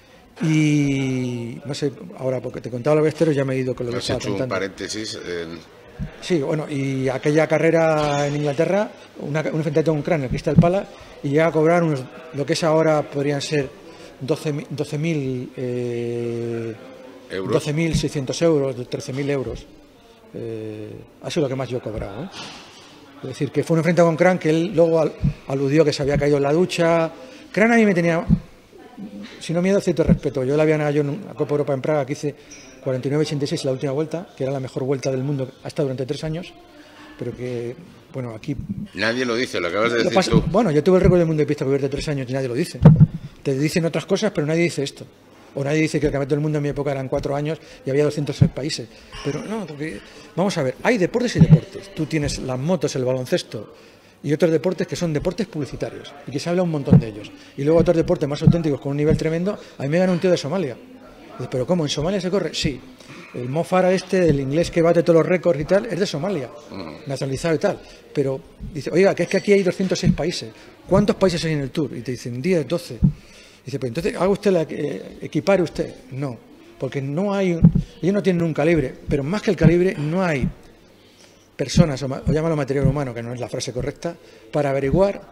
Y no sé, ahora porque te contaba los Ballesteros ya me he ido con lo que Has estaba hecho contando. un paréntesis. En... Sí, bueno, y aquella carrera en Inglaterra, una, un enfrentamiento con Cran en el Crystal Palace, y llega a cobrar unos, lo que es ahora podrían ser doce mil... Eh, doce mil seiscientos euros, trece mil euros. Eh, ha sido lo que más yo he cobrado. ¿eh? Es decir, que fue un enfrentamiento con Cran que él luego al, aludió que se había caído en la ducha. Cran a mí me tenía, si no miedo, cierto respeto. Yo la había ganado yo en la Copa Europa en Praga, que hice cuarenta y nueve ochenta y seis la última vuelta, que era la mejor vuelta del mundo hasta durante tres años. Pero que, bueno, aquí... Nadie lo dice, lo acabas de lo decir pasa, tú. Bueno, yo tuve el récord del mundo de pista por de tres años y nadie lo dice. Te dicen otras cosas, pero nadie dice esto. O nadie dice que el campeonato del mundo en mi época eran cuatro años y había doscientos seis países. Pero no, porque vamos a ver, hay deportes y deportes. Tú tienes las motos, el baloncesto y otros deportes que son deportes publicitarios y que se habla un montón de ellos. Y luego otros deportes más auténticos con un nivel tremendo. A mí me gana un tío de Somalia. Dice, ¿pero cómo? ¿En Somalia se corre? Sí. El Mo Farah este, el inglés que bate todos los récords y tal, es de Somalia, nacionalizado y tal. Pero dice, oiga, que es que aquí hay doscientos seis países. ¿Cuántos países hay en el Tour? Y te dicen diez, doce. Dice, pero entonces, ¿haga usted la eh, equipare usted? No, porque no hay, ellos no tienen un calibre, pero más que el calibre no hay personas, o, o llámalo material humano, que no es la frase correcta, para averiguar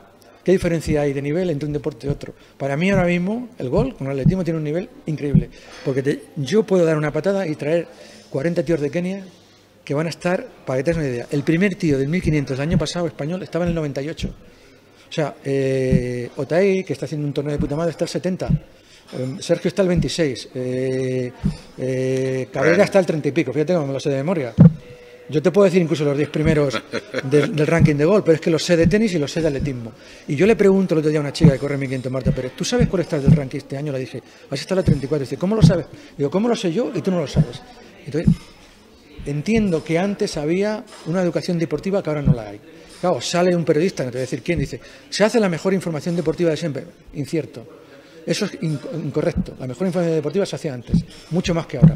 ¿Qué diferencia hay de nivel entre un deporte y otro? Para mí ahora mismo el golf con el atletismo tiene un nivel increíble, porque te, yo puedo dar una patada y traer cuarenta tíos de Kenia que van a estar, para que te des una idea, el primer tío del mil quinientos del año pasado español estaba en el noventa y ocho. O sea, eh, Otaí, que está haciendo un torneo de puta madre, está el setenta. Eh, Sergio está el veintiséis. Eh, eh, Cabrera está el treinta y pico. Fíjate cómo me lo sé de memoria. Yo te puedo decir incluso los diez primeros de, del ranking de golf, pero es que los sé de tenis y los sé de atletismo. Y yo le pregunto el otro día a una chica que corre mil quinientos, Marta Pérez, ¿tú sabes cuál está del ranking este año? Le dije, vas a estar la treinta y cuatro. Dice, ¿cómo lo sabes? Digo, ¿cómo lo sé yo y tú no lo sabes? Entonces, entiendo que antes había una educación deportiva que ahora no la hay. Claro, sale un periodista, no te voy a decir quién, dice, se hace la mejor información deportiva de siempre. Incierto. Eso es incorrecto. La mejor información deportiva se hacía antes, mucho más que ahora.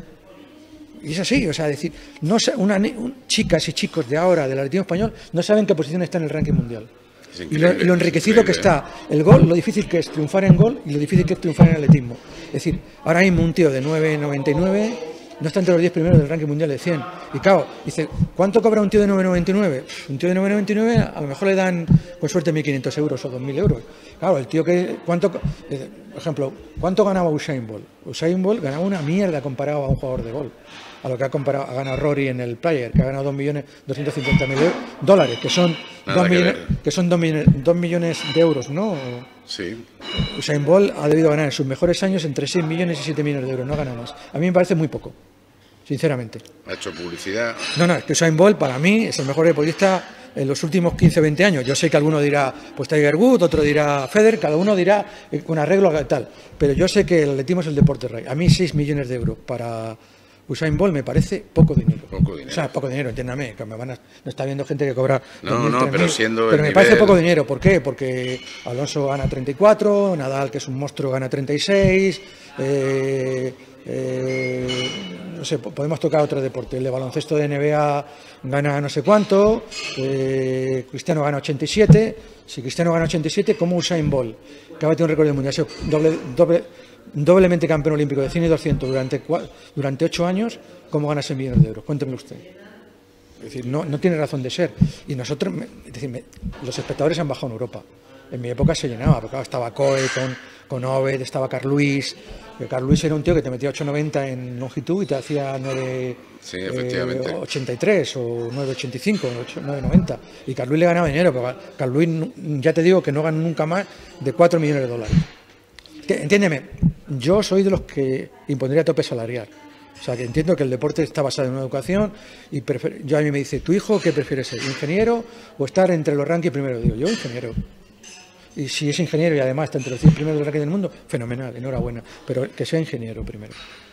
Y es así, o sea, decir, no una, un, chicas y chicos de ahora del atletismo español no saben qué posición está en el ranking mundial. Y lo, y lo enriquecido que está el gol, lo difícil que es triunfar en gol y lo difícil que es triunfar en atletismo. Es decir, ahora mismo un tío de nueve noventa y nueve no está entre los diez primeros del ranking mundial de cien. Y claro, dice, ¿cuánto cobra un tío de nueve noventa y nueve? Un tío de nueve noventa y nueve a lo mejor le dan, con suerte, mil quinientos euros o dos mil euros. Claro, el tío que, ¿cuánto, por ejemplo, ¿cuánto ganaba Usain Bolt? Usain Bolt ganaba una mierda comparado a un jugador de golf. A lo que ha, comparado, ha ganado Rory en el Player, que ha ganado dos millones doscientos cincuenta mil dólares, que son dos millones, que son dos millones, dos millones de euros, ¿no? Sí. Usain Bolt ha debido ganar en sus mejores años entre seis millones y siete millones de euros, no ha ganado más. A mí me parece muy poco, sinceramente. Ha hecho publicidad. No, no, es que Usain Bolt para mí es el mejor deportista en los últimos quince veinte años. Yo sé que alguno dirá, pues Tiger Woods, otro dirá Federer, cada uno dirá eh, con arreglo a tal, pero yo sé que el atletismo es el deporte rey. A mí seis millones de euros para Usain Bolt me parece poco dinero. Poco dinero. O sea, poco dinero, entiéndame, que me van a, no está viendo gente que cobra no, dos mil, no, tres mil, pero siendo pero me nivel... parece poco dinero. ¿Por qué? Porque Alonso gana treinta y cuatro, Nadal, que es un monstruo, gana treinta y seis, eh, eh, no sé, podemos tocar otro deporte, el de baloncesto de N B A gana no sé cuánto, eh, Cristiano gana ochenta y siete, si Cristiano gana ochenta y siete, ¿cómo Usain Bolt, que ha batido un récord mundial, doble, doble doblemente campeón olímpico de cien y doscientos durante durante ocho años, ¿cómo gana seis millones de euros? Cuénteme usted. Es decir, no, no tiene razón de ser. Y nosotros, es decir, me, los espectadores han bajado en Europa. En mi época se llenaba, porque claro, estaba Coe con, con Obed, estaba Carl Lewis. Carl Lewis era un tío que te metía ocho noventa en longitud y te hacía nueve ochenta y tres o nueve ochenta y cinco, nueve noventa. Y Carl Lewis le ganaba dinero, pero Carl Lewis, ya te digo que no gana nunca más de cuatro millones de dólares. Entiéndeme, yo soy de los que impondría tope salarial. O sea, que entiendo que el deporte está basado en una educación y prefiero, yo a mí me dice, ¿tu hijo qué prefiere ser? ¿Ingeniero o estar entre los rankings primero? Digo, yo ingeniero. Y si es ingeniero y además está entre los cien primeros del ranking del mundo, fenomenal, enhorabuena. Pero que sea ingeniero primero.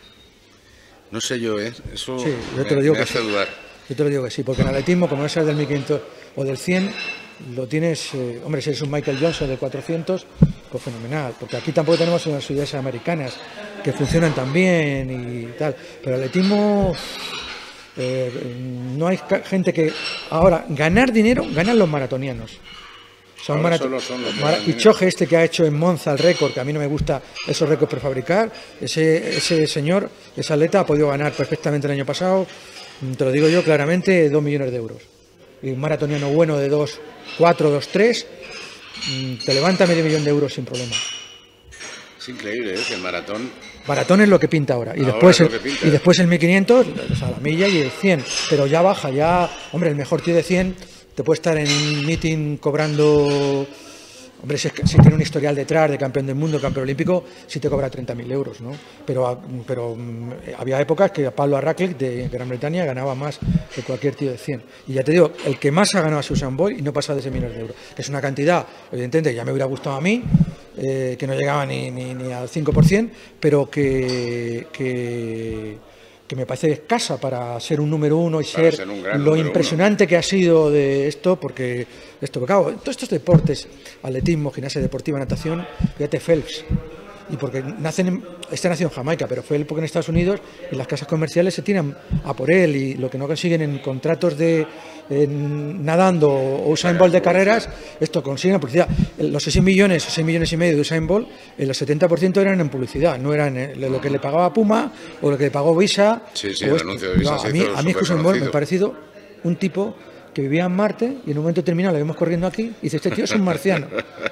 No sé yo, ¿eh? Eso sí, yo te lo digo me, me que hace sí. dudar. Yo te lo digo que sí, porque en atletismo, como no seas del mil quinientos o del cien, lo tienes, eh, hombre, si eres un Michael Johnson del cuatrocientos, pues fenomenal, porque aquí tampoco tenemos unas universidades americanas que funcionan tan bien y tal, pero el atletismo, eh, no hay gente que, ahora, ganar dinero, ganan los maratonianos. Son Ahora marato- solo son los Mara- y Choje, este que ha hecho en Monza el récord, que a mí no me gusta esos récords por fabricar, ese, ese señor, ese atleta ha podido ganar perfectamente el año pasado, te lo digo yo claramente, dos millones de euros. Y un maratoniano bueno de dos cuatro, dos tres, te levanta medio millón de euros sin problema. Es increíble, ¿eh? Que el maratón... Maratón es lo que pinta ahora. Y, ahora después, es el, lo que pinta. y después el mil quinientos, o sea, la milla y el cien. Pero ya baja, ya... Hombre, el mejor tío de cien te puede estar en un meeting cobrando... Hombre, si, si tiene un historial detrás de campeón del mundo, campeón olímpico, sí te cobra treinta mil euros, ¿no? Pero, pero había épocas que Pablo Arraclec de Gran Bretaña ganaba más que cualquier tío de cien. Y ya te digo, el que más ha ganado es Usain Bolt y no pasa de ese millones de euros. Que es una cantidad, evidentemente, que ya me hubiera gustado a mí, eh, que no llegaba ni, ni, ni al cinco por ciento, pero que... que que me parece escasa para ser un número uno y ser, ser lo impresionante uno. Que ha sido de esto, porque esto, porque claro, todos estos deportes, atletismo, gimnasia deportiva, natación, fíjate, Phelps, y porque nacen, este nació en Jamaica, pero fue él porque en Estados Unidos y las casas comerciales se tiran a por él y lo que no consiguen en contratos de en, nadando o Usain Bolt de carreras, esto consiguen publicidad. Los seis millones o seis millones y medio de Usain Bolt, el setenta por ciento eran en publicidad, no eran en lo que le pagaba Puma o lo que le pagó Visa. Sí, sí, el anuncio de Visa. No, a mí, a mí es que Usain Bolt me ha parecido un tipo que vivía en Marte y en un momento determinado lo vemos corriendo aquí y dice, este tío es un marciano.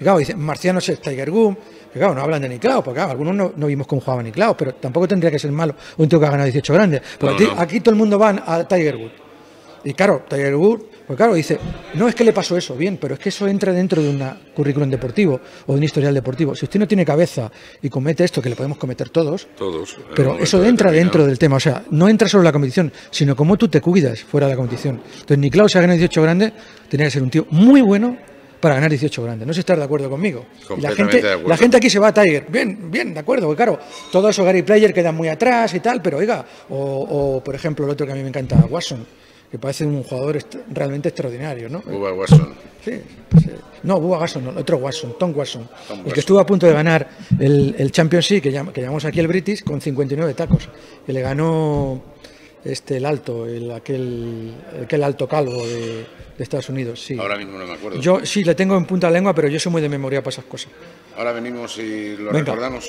Y claro, dicen, marcianos es Tiger Woods, que claro, no hablan de Nicklaus, porque claro, algunos no, no vimos cómo jugaba Nicklaus, pero tampoco tendría que ser malo un tío que ha ganado dieciocho grandes. Porque no, aquí, no. aquí todo el mundo va a Tiger Woods. Y claro, Tiger Woods, pues claro, dice, no es que le pasó eso, bien, pero es que eso entra dentro de un currículum deportivo o de un historial deportivo. Si usted no tiene cabeza y comete esto, que le podemos cometer todos, todos pero eso entra dentro del tema. O sea, no entra solo en la competición, sino cómo tú te cuidas fuera de la competición. Entonces, Nicklaus, si ha ganado dieciocho grandes, tenía que ser un tío muy bueno para ganar dieciocho grandes. No sé si estás de acuerdo conmigo. Y la gente, la gente aquí se va a Tiger. Bien, bien, de acuerdo, porque claro, todos esos Gary Player quedan muy atrás y tal, pero oiga, o, o por ejemplo el otro que a mí me encanta, Watson, que parece un jugador est realmente extraordinario, ¿no? Bubba Watson. Sí, sí. No, Bubba Watson, no, otro Watson, Tom Watson. Tom el Watson. Que estuvo a punto de ganar el, el Championship, que, llam que llamamos aquí el British, con cincuenta y nueve tacos. Que le ganó este, el alto, el, aquel, aquel alto calvo de, de Estados Unidos. Sí. Ahora mismo no me acuerdo. Yo sí, le tengo en punta de lengua, pero yo soy muy de memoria para esas cosas. Ahora venimos y lo Venga. recordamos.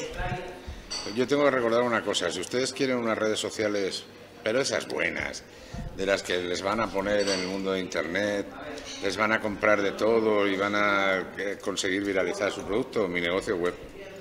Yo tengo que recordar una cosa. Si ustedes quieren unas redes sociales, pero esas buenas, de las que les van a poner en el mundo de Internet, les van a comprar de todo y van a conseguir viralizar su producto, Mi Negocio Web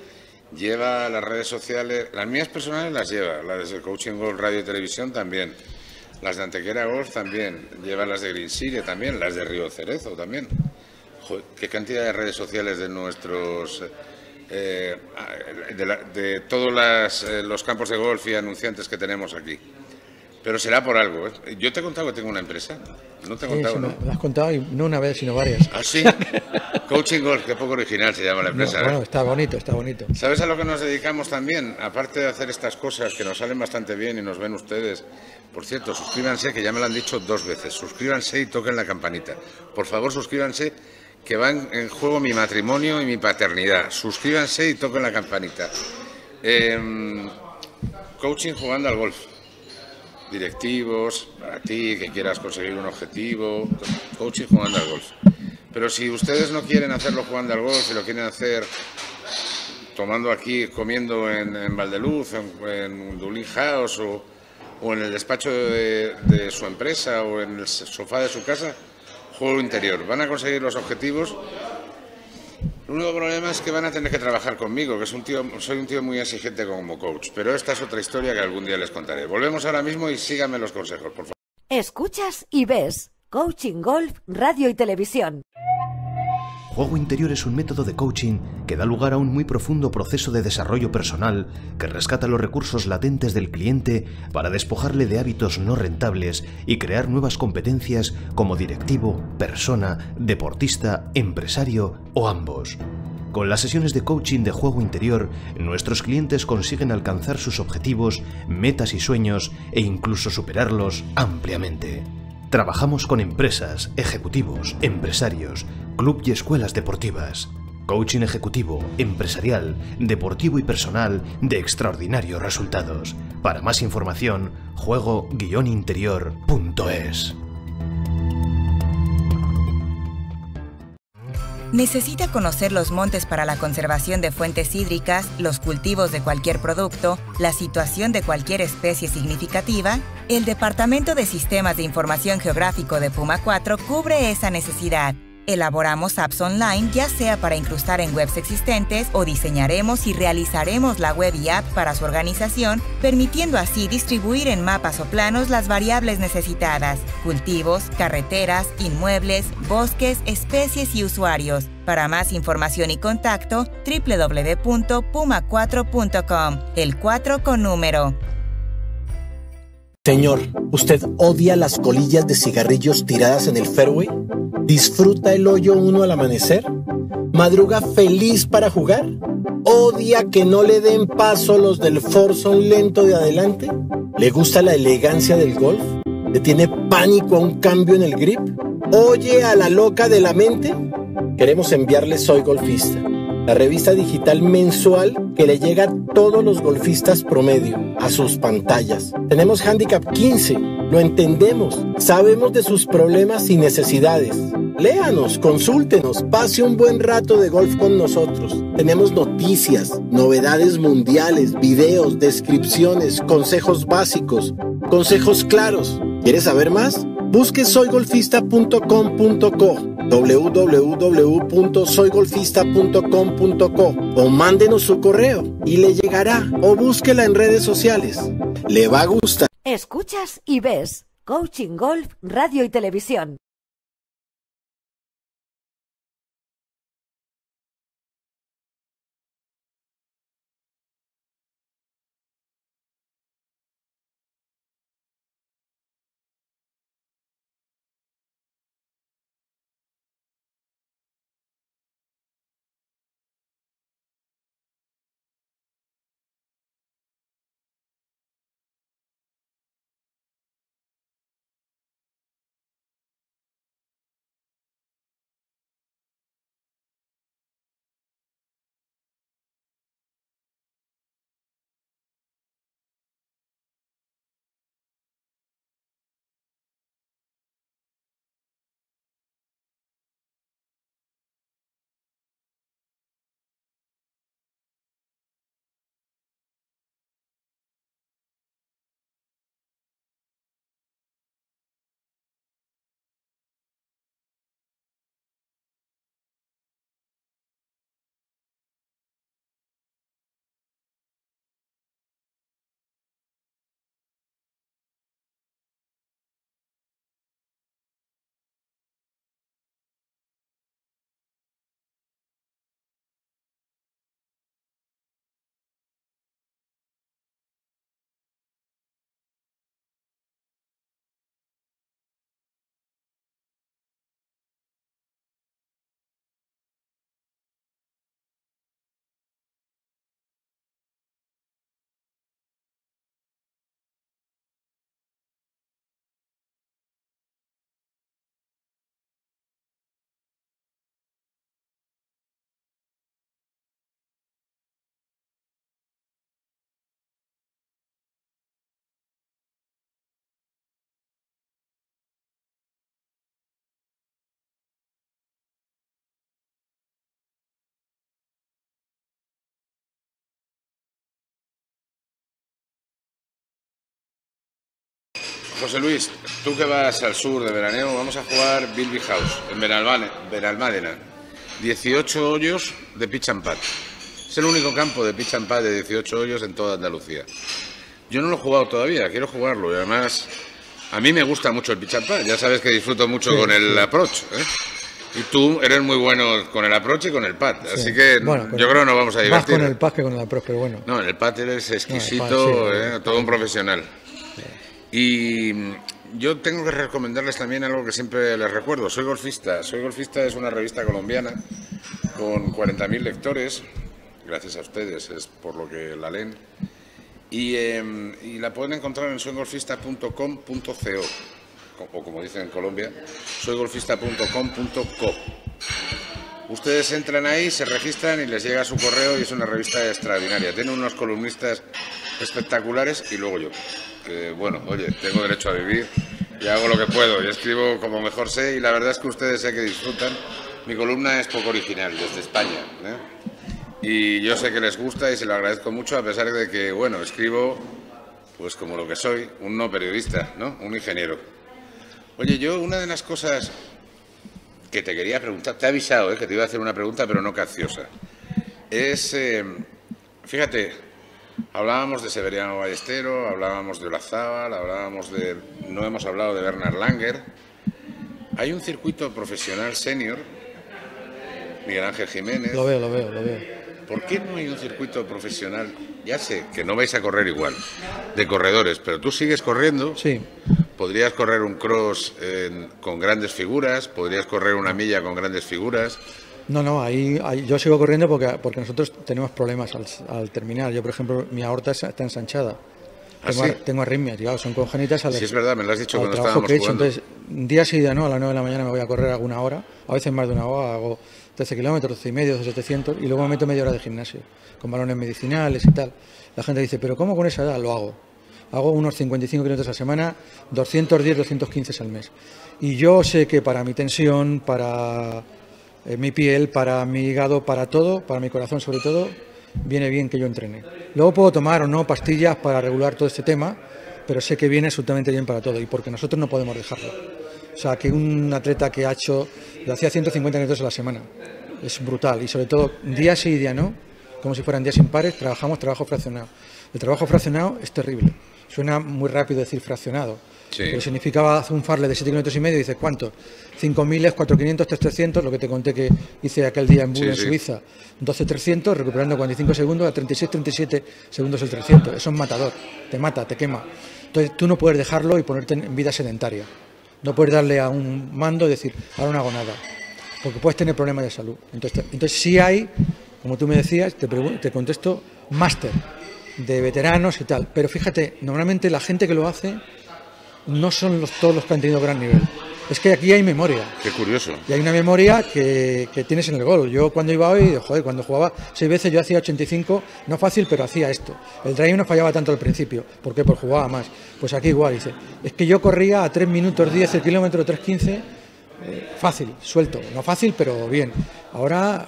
lleva las redes sociales, las mías personales las lleva, las de Coaching Golf, Radio y Televisión también, las de Antequera Golf también, lleva las de Green City también, las de Río Cerezo también. Joder, qué cantidad de redes sociales de nuestros... Eh, de, la, de todos las, eh, los campos de golf y anunciantes que tenemos aquí. Pero será por algo, ¿eh? Yo te he contado que tengo una empresa. No te he contado, sí, ¿no? Me lo has contado y no una vez, sino varias. ¿Ah, sí? Coaching Golf, que poco original se llama la empresa. No, bueno, ¿eh? Está bonito, está bonito. ¿Sabes a lo que nos dedicamos también? Aparte de hacer estas cosas que nos salen bastante bien y nos ven ustedes. Por cierto, suscríbanse, que ya me lo han dicho dos veces. Suscríbanse y toquen la campanita. Por favor, suscríbanse, que van en juego mi matrimonio y mi paternidad. Suscríbanse y toquen la campanita. Eh, coaching jugando al golf. Directivos, para ti, que quieras conseguir un objetivo, coaching jugando al golf. Pero si ustedes no quieren hacerlo jugando al golf y lo quieren hacer tomando aquí, comiendo en, en Valdeluz, en, en Dublin House o, o en el despacho de, de su empresa o en el sofá de su casa, juego interior. Van a conseguir los objetivos. El único problema es que van a tener que trabajar conmigo, que es un tío, soy un tío muy exigente como coach, pero esta es otra historia que algún día les contaré. Volvemos ahora mismo y síganme los consejos, por favor. Escuchas y ves Coaching Golf, Radio y Televisión. Juego interior es un método de coaching que da lugar a un muy profundo proceso de desarrollo personal que rescata los recursos latentes del cliente para despojarle de hábitos no rentables y crear nuevas competencias como directivo, persona, deportista, empresario o ambos. Con las sesiones de coaching de juego interior, nuestros clientes consiguen alcanzar sus objetivos, metas y sueños e incluso superarlos ampliamente. Trabajamos con empresas, ejecutivos, empresarios, club y escuelas deportivas. Coaching ejecutivo, empresarial, deportivo y personal de extraordinarios resultados. Para más información, juego guion interior punto es. ¿Necesita conocer los montes para la conservación de fuentes hídricas, los cultivos de cualquier producto, la situación de cualquier especie significativa? El Departamento de Sistemas de Información Geográfico de Puma cuatro cubre esa necesidad. Elaboramos apps online, ya sea para incrustar en webs existentes o diseñaremos y realizaremos la web y app para su organización, permitiendo así distribuir en mapas o planos las variables necesitadas: cultivos, carreteras, inmuebles, bosques, especies y usuarios. Para más información y contacto, doble u doble u doble u punto puma cuatro punto com, el cuatro con número. Señor, ¿usted odia las colillas de cigarrillos tiradas en el fairway? ¿Disfruta el hoyo uno al amanecer? ¿Madruga feliz para jugar? ¿Odia que no le den paso los del foursome lento de adelante? ¿Le gusta la elegancia del golf? ¿Le tiene pánico a un cambio en el grip? ¿Oye a la loca de la mente? Queremos enviarle Soy Golfista, la revista digital mensual que le llega a todos los golfistas promedio, a sus pantallas. Tenemos Handicap quince, lo entendemos, sabemos de sus problemas y necesidades. Léanos, consúltenos, pase un buen rato de golf con nosotros. Tenemos noticias, novedades mundiales, videos, descripciones, consejos básicos, consejos claros. ¿Quieres saber más? Busque soy golfista punto com punto co. doble u doble u doble u punto soy golfista punto com punto co o mándenos su correo y le llegará, o búsquela en redes sociales. Le va a gustar. Escuchas y ves Coaching Golf, Radio y Televisión. José Luis, tú que vas al sur de veraneo, vamos a jugar Bilby House en Benalmádena. dieciocho hoyos de pitch and putt. Es el único campo de pitch and putt de dieciocho hoyos en toda Andalucía. Yo no lo he jugado todavía, quiero jugarlo y además a mí me gusta mucho el pitch and putt. Ya sabes que disfruto mucho sí, con el sí. approach, ¿eh? Y tú eres muy bueno con el approach y con el pad, sí. así que bueno, yo creo que nos vamos a divertir. Más con el pad que con el approach, pero bueno. No, en el pad eres exquisito, no, pad, sí, ¿eh? todo un profesional. Sí. Y yo tengo que recomendarles también algo que siempre les recuerdo. Soy Golfista. Soy Golfista es una revista colombiana con cuarenta mil lectores, gracias a ustedes, es por lo que la leen. Y, eh, y la pueden encontrar en soy golfista punto com punto co, o como dicen en Colombia, soy golfista punto com punto co. Ustedes entran ahí, se registran y les llega su correo y es una revista extraordinaria. Tiene unos columnistas espectaculares y luego yo, que bueno, oye, tengo derecho a vivir y hago lo que puedo y escribo como mejor sé y la verdad es que ustedes sé que disfrutan. Mi columna es poco original, desde España, ¿eh? Y yo sé que les gusta y se lo agradezco mucho a pesar de que, bueno, escribo pues como lo que soy, un no periodista, ¿no? Un ingeniero. Oye, yo una de las cosas que te quería preguntar, te he avisado, ¿eh? que te iba a hacer una pregunta pero no capciosa, es, eh, fíjate, hablábamos de Severiano Ballestero, hablábamos de Olazábal, hablábamos de, no hemos hablado de Bernard Langer. Hay un circuito profesional senior, Miguel Ángel Jiménez. Lo veo, lo veo, lo veo. ¿Por qué no hay un circuito profesional? Ya sé que no vais a correr igual, de corredores, pero tú sigues corriendo. Sí. Podrías correr un cross en, con grandes figuras, podrías correr una milla con grandes figuras. No, no, ahí, ahí yo sigo corriendo porque, porque nosotros tenemos problemas al, al terminar. Yo, por ejemplo, mi aorta está ensanchada. ¿Ah, tengo, sí? tengo arritmias, digamos, son congénitas. Al, sí, es verdad, me lo has dicho cuando trabajo estábamos que he hecho. jugando. Entonces, día sí, día no, a las nueve de la mañana me voy a correr alguna hora, a veces más de una hora, hago trece kilómetros, doce y medio, setecientos, y luego me meto media hora de gimnasio, con balones medicinales y tal. La gente dice, ¿pero cómo con esa edad? Lo hago. Hago unos cincuenta y cinco kilómetros a la semana, doscientos diez, doscientos quince al mes. Y yo sé que para mi tensión, para eh, mi piel, para mi hígado, para todo, para mi corazón sobre todo, viene bien que yo entrene. Luego puedo tomar o no pastillas para regular todo este tema, pero sé que viene absolutamente bien para todo y porque nosotros no podemos dejarlo. O sea, que un atleta que ha hecho, hacía ciento cincuenta minutos a la semana, es brutal. Y sobre todo, día sí y día no, como si fueran días impares, trabajamos trabajo fraccionado. El trabajo fraccionado es terrible. Suena muy rápido decir fraccionado, sí. Pero significaba hacer un farle de siete kilómetros y medio y dices, ¿cuánto? cinco mil, cuatro mil quinientos, tres mil trescientos, lo que te conté que hice aquel día en Buda, sí, en sí. Suiza, doce mil trescientos, recuperando cuarenta y cinco segundos, a treinta y seis, treinta y siete segundos el trescientos. Eso es matador, te mata, te quema. Entonces tú no puedes dejarlo y ponerte en vida sedentaria. No puedes darle a un mando y decir, ahora no hago nada, porque puedes tener problemas de salud. Entonces, entonces sí hay, como tú me decías, te, te contesto, máster de veteranos y tal. Pero fíjate, normalmente la gente que lo hace no son los, todos los que han tenido gran nivel. Es que aquí hay memoria. Qué curioso. Y hay una memoria que, que tienes en el gol. Yo cuando iba hoy, joder, cuando jugaba seis veces yo hacía ochenta y cinco, no fácil, pero hacía esto. El drive no fallaba tanto al principio. ¿Por qué? Porque jugaba más. Pues aquí igual, dice. Es que yo corría a tres minutos diez el kilómetro, tres quince, eh, fácil, suelto. No fácil, pero bien. Ahora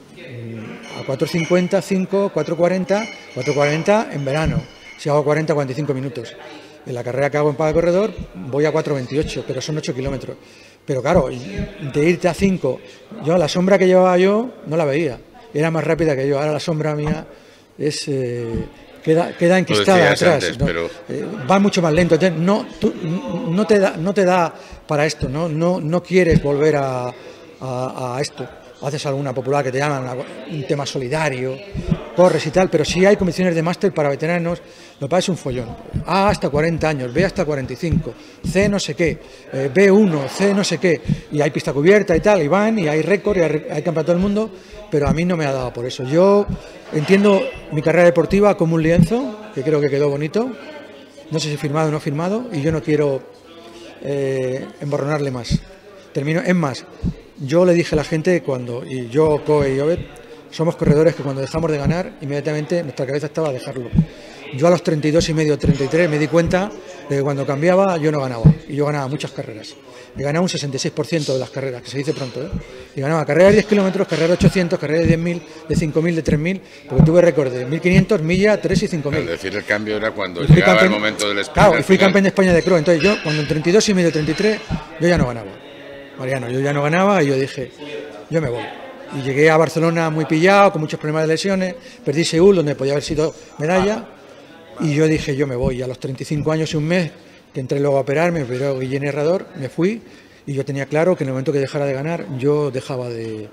a cuatro cincuenta, cinco, cuatro cuarenta, cuatro cuarenta en verano. Si hago cuarenta, cuarenta y cinco minutos. En la carrera que hago en Paga Corredor voy a cuatro veintiocho, pero son ocho kilómetros. Pero claro, de irte a cinco, yo la sombra que llevaba yo no la veía. Era más rápida que yo. Ahora la sombra mía es eh, queda, queda enquistada atrás. Antes, ¿no? Pero... eh, va mucho más lento. Entonces, no, tú, no, te da, no te da para esto, ¿no? No, no quieres volver a, a, a esto. Haces alguna popular que te llaman un tema solidario, corres y tal, pero sí hay comisiones de máster para veteranos, lo que pasa es un follón. A hasta cuarenta años, B hasta cuarenta y cinco, C no sé qué, eh, B uno, C no sé qué, y hay pista cubierta y tal, y van, y hay récord, y hay, hay campeonato del mundo, pero a mí no me ha dado por eso. Yo entiendo mi carrera deportiva como un lienzo, que creo que quedó bonito, no sé si firmado o no firmado, y yo no quiero eh, emborronarle más. Termino, es más, yo le dije a la gente cuando, y yo, Coe y Obed, somos corredores que cuando dejamos de ganar, inmediatamente nuestra cabeza estaba a dejarlo. Yo a los treinta y dos y medio, treinta y tres me di cuenta de que cuando cambiaba yo no ganaba, y yo ganaba muchas carreras. Y ganaba un sesenta y seis por ciento de las carreras, que se dice pronto, ¿eh? Y ganaba carreras de diez kilómetros, carreras de ochocientos, carreras de diez mil, de cinco mil, de tres mil, porque tuve récord de mil quinientos, milla, tres y cinco mil. Es decir, el cambio era cuando llegaba campeón, el momento del sprint. Claro, y fui campeón de España de cross. Entonces yo, cuando en treinta y dos y medio, treinta y tres, yo ya no ganaba. Mariano, yo ya no ganaba y yo dije, yo me voy. Y llegué a Barcelona muy pillado, con muchos problemas de lesiones, perdí Seúl, donde podía haber sido medalla, y yo dije, yo me voy. Y a los treinta y cinco años y un mes, que entré luego a operarme, me operó Guillén Herrador, me fui, y yo tenía claro que en el momento que dejara de ganar, yo dejaba de,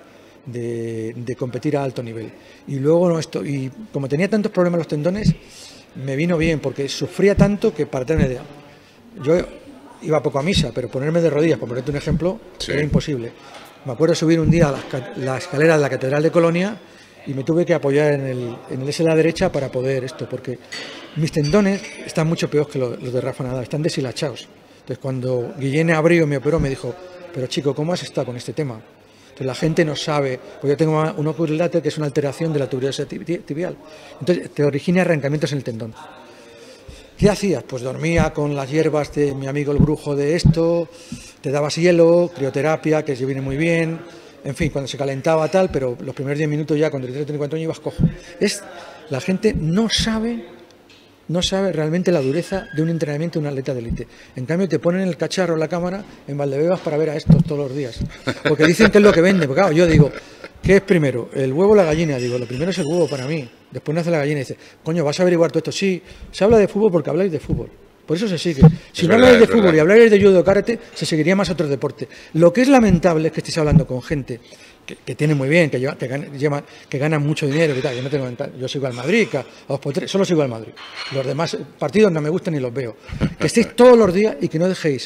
de, de competir a alto nivel. Y luego, no esto, y como tenía tantos problemas los tendones, me vino bien, porque sufría tanto que para tener idea. Yo iba poco a misa, pero ponerme de rodillas, por ponerte un ejemplo, sí, era imposible. Me acuerdo subir un día a la, la escalera de la Catedral de Colonia y me tuve que apoyar en el, en el S de la derecha para poder esto, porque mis tendones están mucho peor que los, los de Rafa Nadal, están deshilachados. Entonces cuando Guillén abrió me operó, me dijo, pero chico, ¿cómo has estado con este tema? Entonces la gente no sabe, pues yo tengo un oculiláter que es una alteración de la tuberosidad tibial. Entonces te origina arrancamientos en el tendón. ¿Qué hacías? Pues dormía con las hierbas de mi amigo el brujo de esto, te dabas hielo, crioterapia, que se viene muy bien, en fin, cuando se calentaba tal, pero los primeros diez minutos ya, con treinta y tres, treinta y cuatro años ibas cojo. Es, la gente no sabe, no sabe realmente la dureza de un entrenamiento de un atleta de élite. En cambio te ponen el cacharro en la cámara en Valdebebas para ver a estos todos los días, porque dicen que es lo que vende, porque claro, yo digo, ¿qué es primero? ¿El huevo o la gallina? Digo, lo primero es el huevo para mí. Después nace la gallina y dice, coño, vas a averiguar todo esto. Sí, se habla de fútbol porque habláis de fútbol. Por eso se sigue. Si no habláis de fútbol y habláis de judo o karate, se seguiría más otros deportes. Lo que es lamentable es que estéis hablando con gente que, que tiene muy bien, que, lleva, que, gana, lleva, que ganan mucho dinero y tal. Yo no tengo, yo sigo al Madrid, que a dos por tres, solo sigo al Madrid. Los demás partidos no me gustan ni los veo. Que estéis todos los días y que no dejéis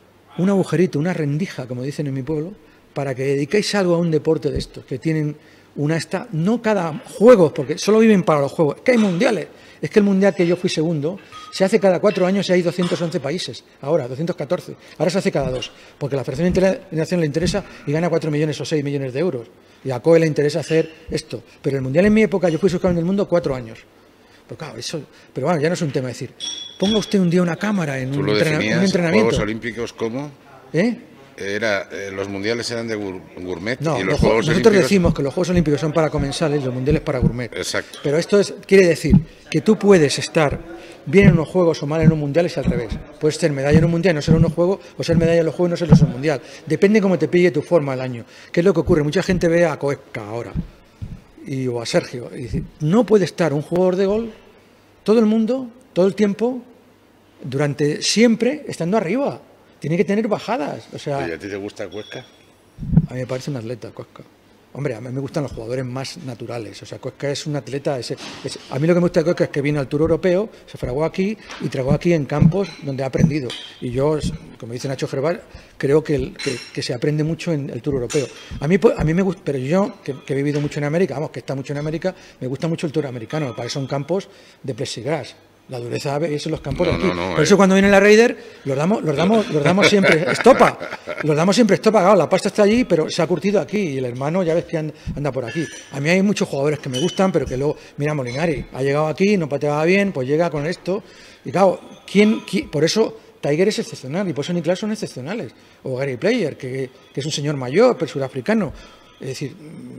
un agujerito, una rendija, como dicen en mi pueblo, para que dediquéis algo a un deporte de estos, que tienen una esta, no cada juego, porque solo viven para los juegos, es que hay mundiales, es que el mundial que yo fui segundo, se hace cada cuatro años y hay doscientos once países, ahora doscientos catorce, ahora se hace cada dos, porque a la Federación Internacional le interesa y gana cuatro millones o seis millones de euros, y a COE le interesa hacer esto, pero el mundial en mi época, yo fui subcampeón del mundo cuatro años, pero claro, eso, pero bueno, ya no es un tema decir, ponga usted un día una cámara en un, entrena, un entrenamiento. ¿Juegos Olímpicos cómo? ¿Eh? Era, eh, los mundiales eran de gourmet no, y los, los Juegos nosotros Olímpicos... decimos que los Juegos Olímpicos son para comensales y los mundiales para gourmet. Exacto. Pero esto es, quiere decir que tú puedes estar bien en unos juegos o mal en un mundial es al revés. Puedes ser medalla en un mundial y no ser en unos juegos, o ser medalla en los juegos y no ser en un mundial. Depende cómo te pille tu forma al año. ¿Qué es lo que ocurre? Mucha gente ve a Koepka ahora y, o a Sergio y dice, no puede estar un jugador de gol todo el mundo, todo el tiempo, durante siempre estando arriba. Tiene que tener bajadas. O sea, ¿y a ti te gusta Cuesca? A mí me parece un atleta, Cuesca. Hombre, a mí me gustan los jugadores más naturales. O sea, Cuesca es un atleta. Es, es, a mí lo que me gusta de Cuesca es que viene al Tour Europeo, se fraguó aquí y tragó aquí en campos donde ha aprendido. Y yo, como dice Nacho Gervás, creo que, el, que, que se aprende mucho en el Tour Europeo. A mí, a mí me gusta, pero yo, que, que he vivido mucho en América, vamos, que está mucho en América, me gusta mucho el Tour americano. Para eso son campos de plexiglas. La dureza es en los campos no, de aquí. No, no, Por eh. eso cuando viene la Raider, los damos, los damos, los damos siempre estopa. Los damos siempre estopa. Claro, la pasta está allí, pero se ha curtido aquí. Y el hermano ya ves que anda, anda por aquí. A mí hay muchos jugadores que me gustan, pero que luego, mira, Molinari, ha llegado aquí, no pateaba bien, pues llega con esto. Y claro, ¿quién, quién? Por eso Tiger es excepcional y por eso Nicklaus son excepcionales. O Gary Player, que, que es un señor mayor, pero surafricano. Es decir,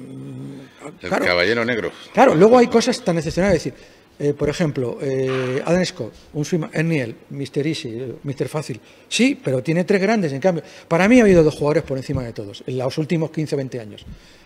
el claro, caballero negro. Claro, luego hay cosas tan excepcionales. Es decir, Eh, por ejemplo, eh, Adam Scott, un swimmer, Erniel, mister Easy, mister Fácil. Sí, pero tiene tres grandes, en cambio. Para mí ha habido dos jugadores por encima de todos, en los últimos quince o veinte años.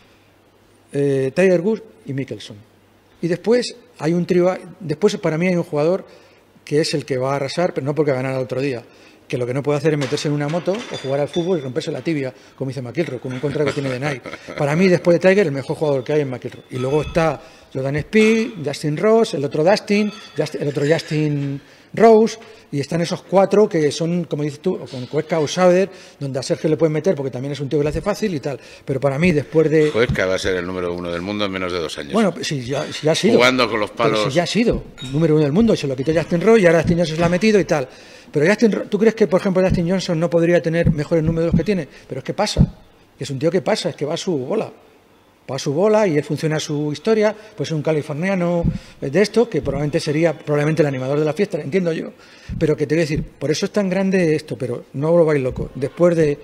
Eh, Tiger Woods y Mickelson. Y después hay un trío, después para mí hay un jugador que es el que va a arrasar, pero no porque ganara el otro día, que lo que no puede hacer es meterse en una moto o jugar al fútbol y romperse la tibia, como dice McIlroy, con un contrato que tiene de Nike. Para mí, después de Tiger, el mejor jugador que hay es McIlroy. Y luego está Jordan Spieth, Justin Rose, el otro Dustin, Justin, el otro Justin Rose, y están esos cuatro que son, como dices tú, con Koepka o Sauder, donde a Sergio le pueden meter porque también es un tío que le hace fácil y tal. Pero para mí, después de... Koepka va a ser el número uno del mundo en menos de dos años. Bueno, si ya, si ya ha sido. Jugando con los palos. Pero si ya ha sido número uno del mundo, se lo quitó Justin Rose y ahora Justin Johnson se lo ha metido y tal. Pero Justin, ¿tú crees que, por ejemplo, Justin Johnson no podría tener mejores números de los que tiene? Pero es que pasa, que es un tío que pasa, es que va a su bola. Va a su bola y él funciona su historia, pues es un californiano de esto, que probablemente sería probablemente el animador de la fiesta, entiendo yo. Pero que te voy a decir, por eso es tan grande esto, pero no lo vais loco. Después de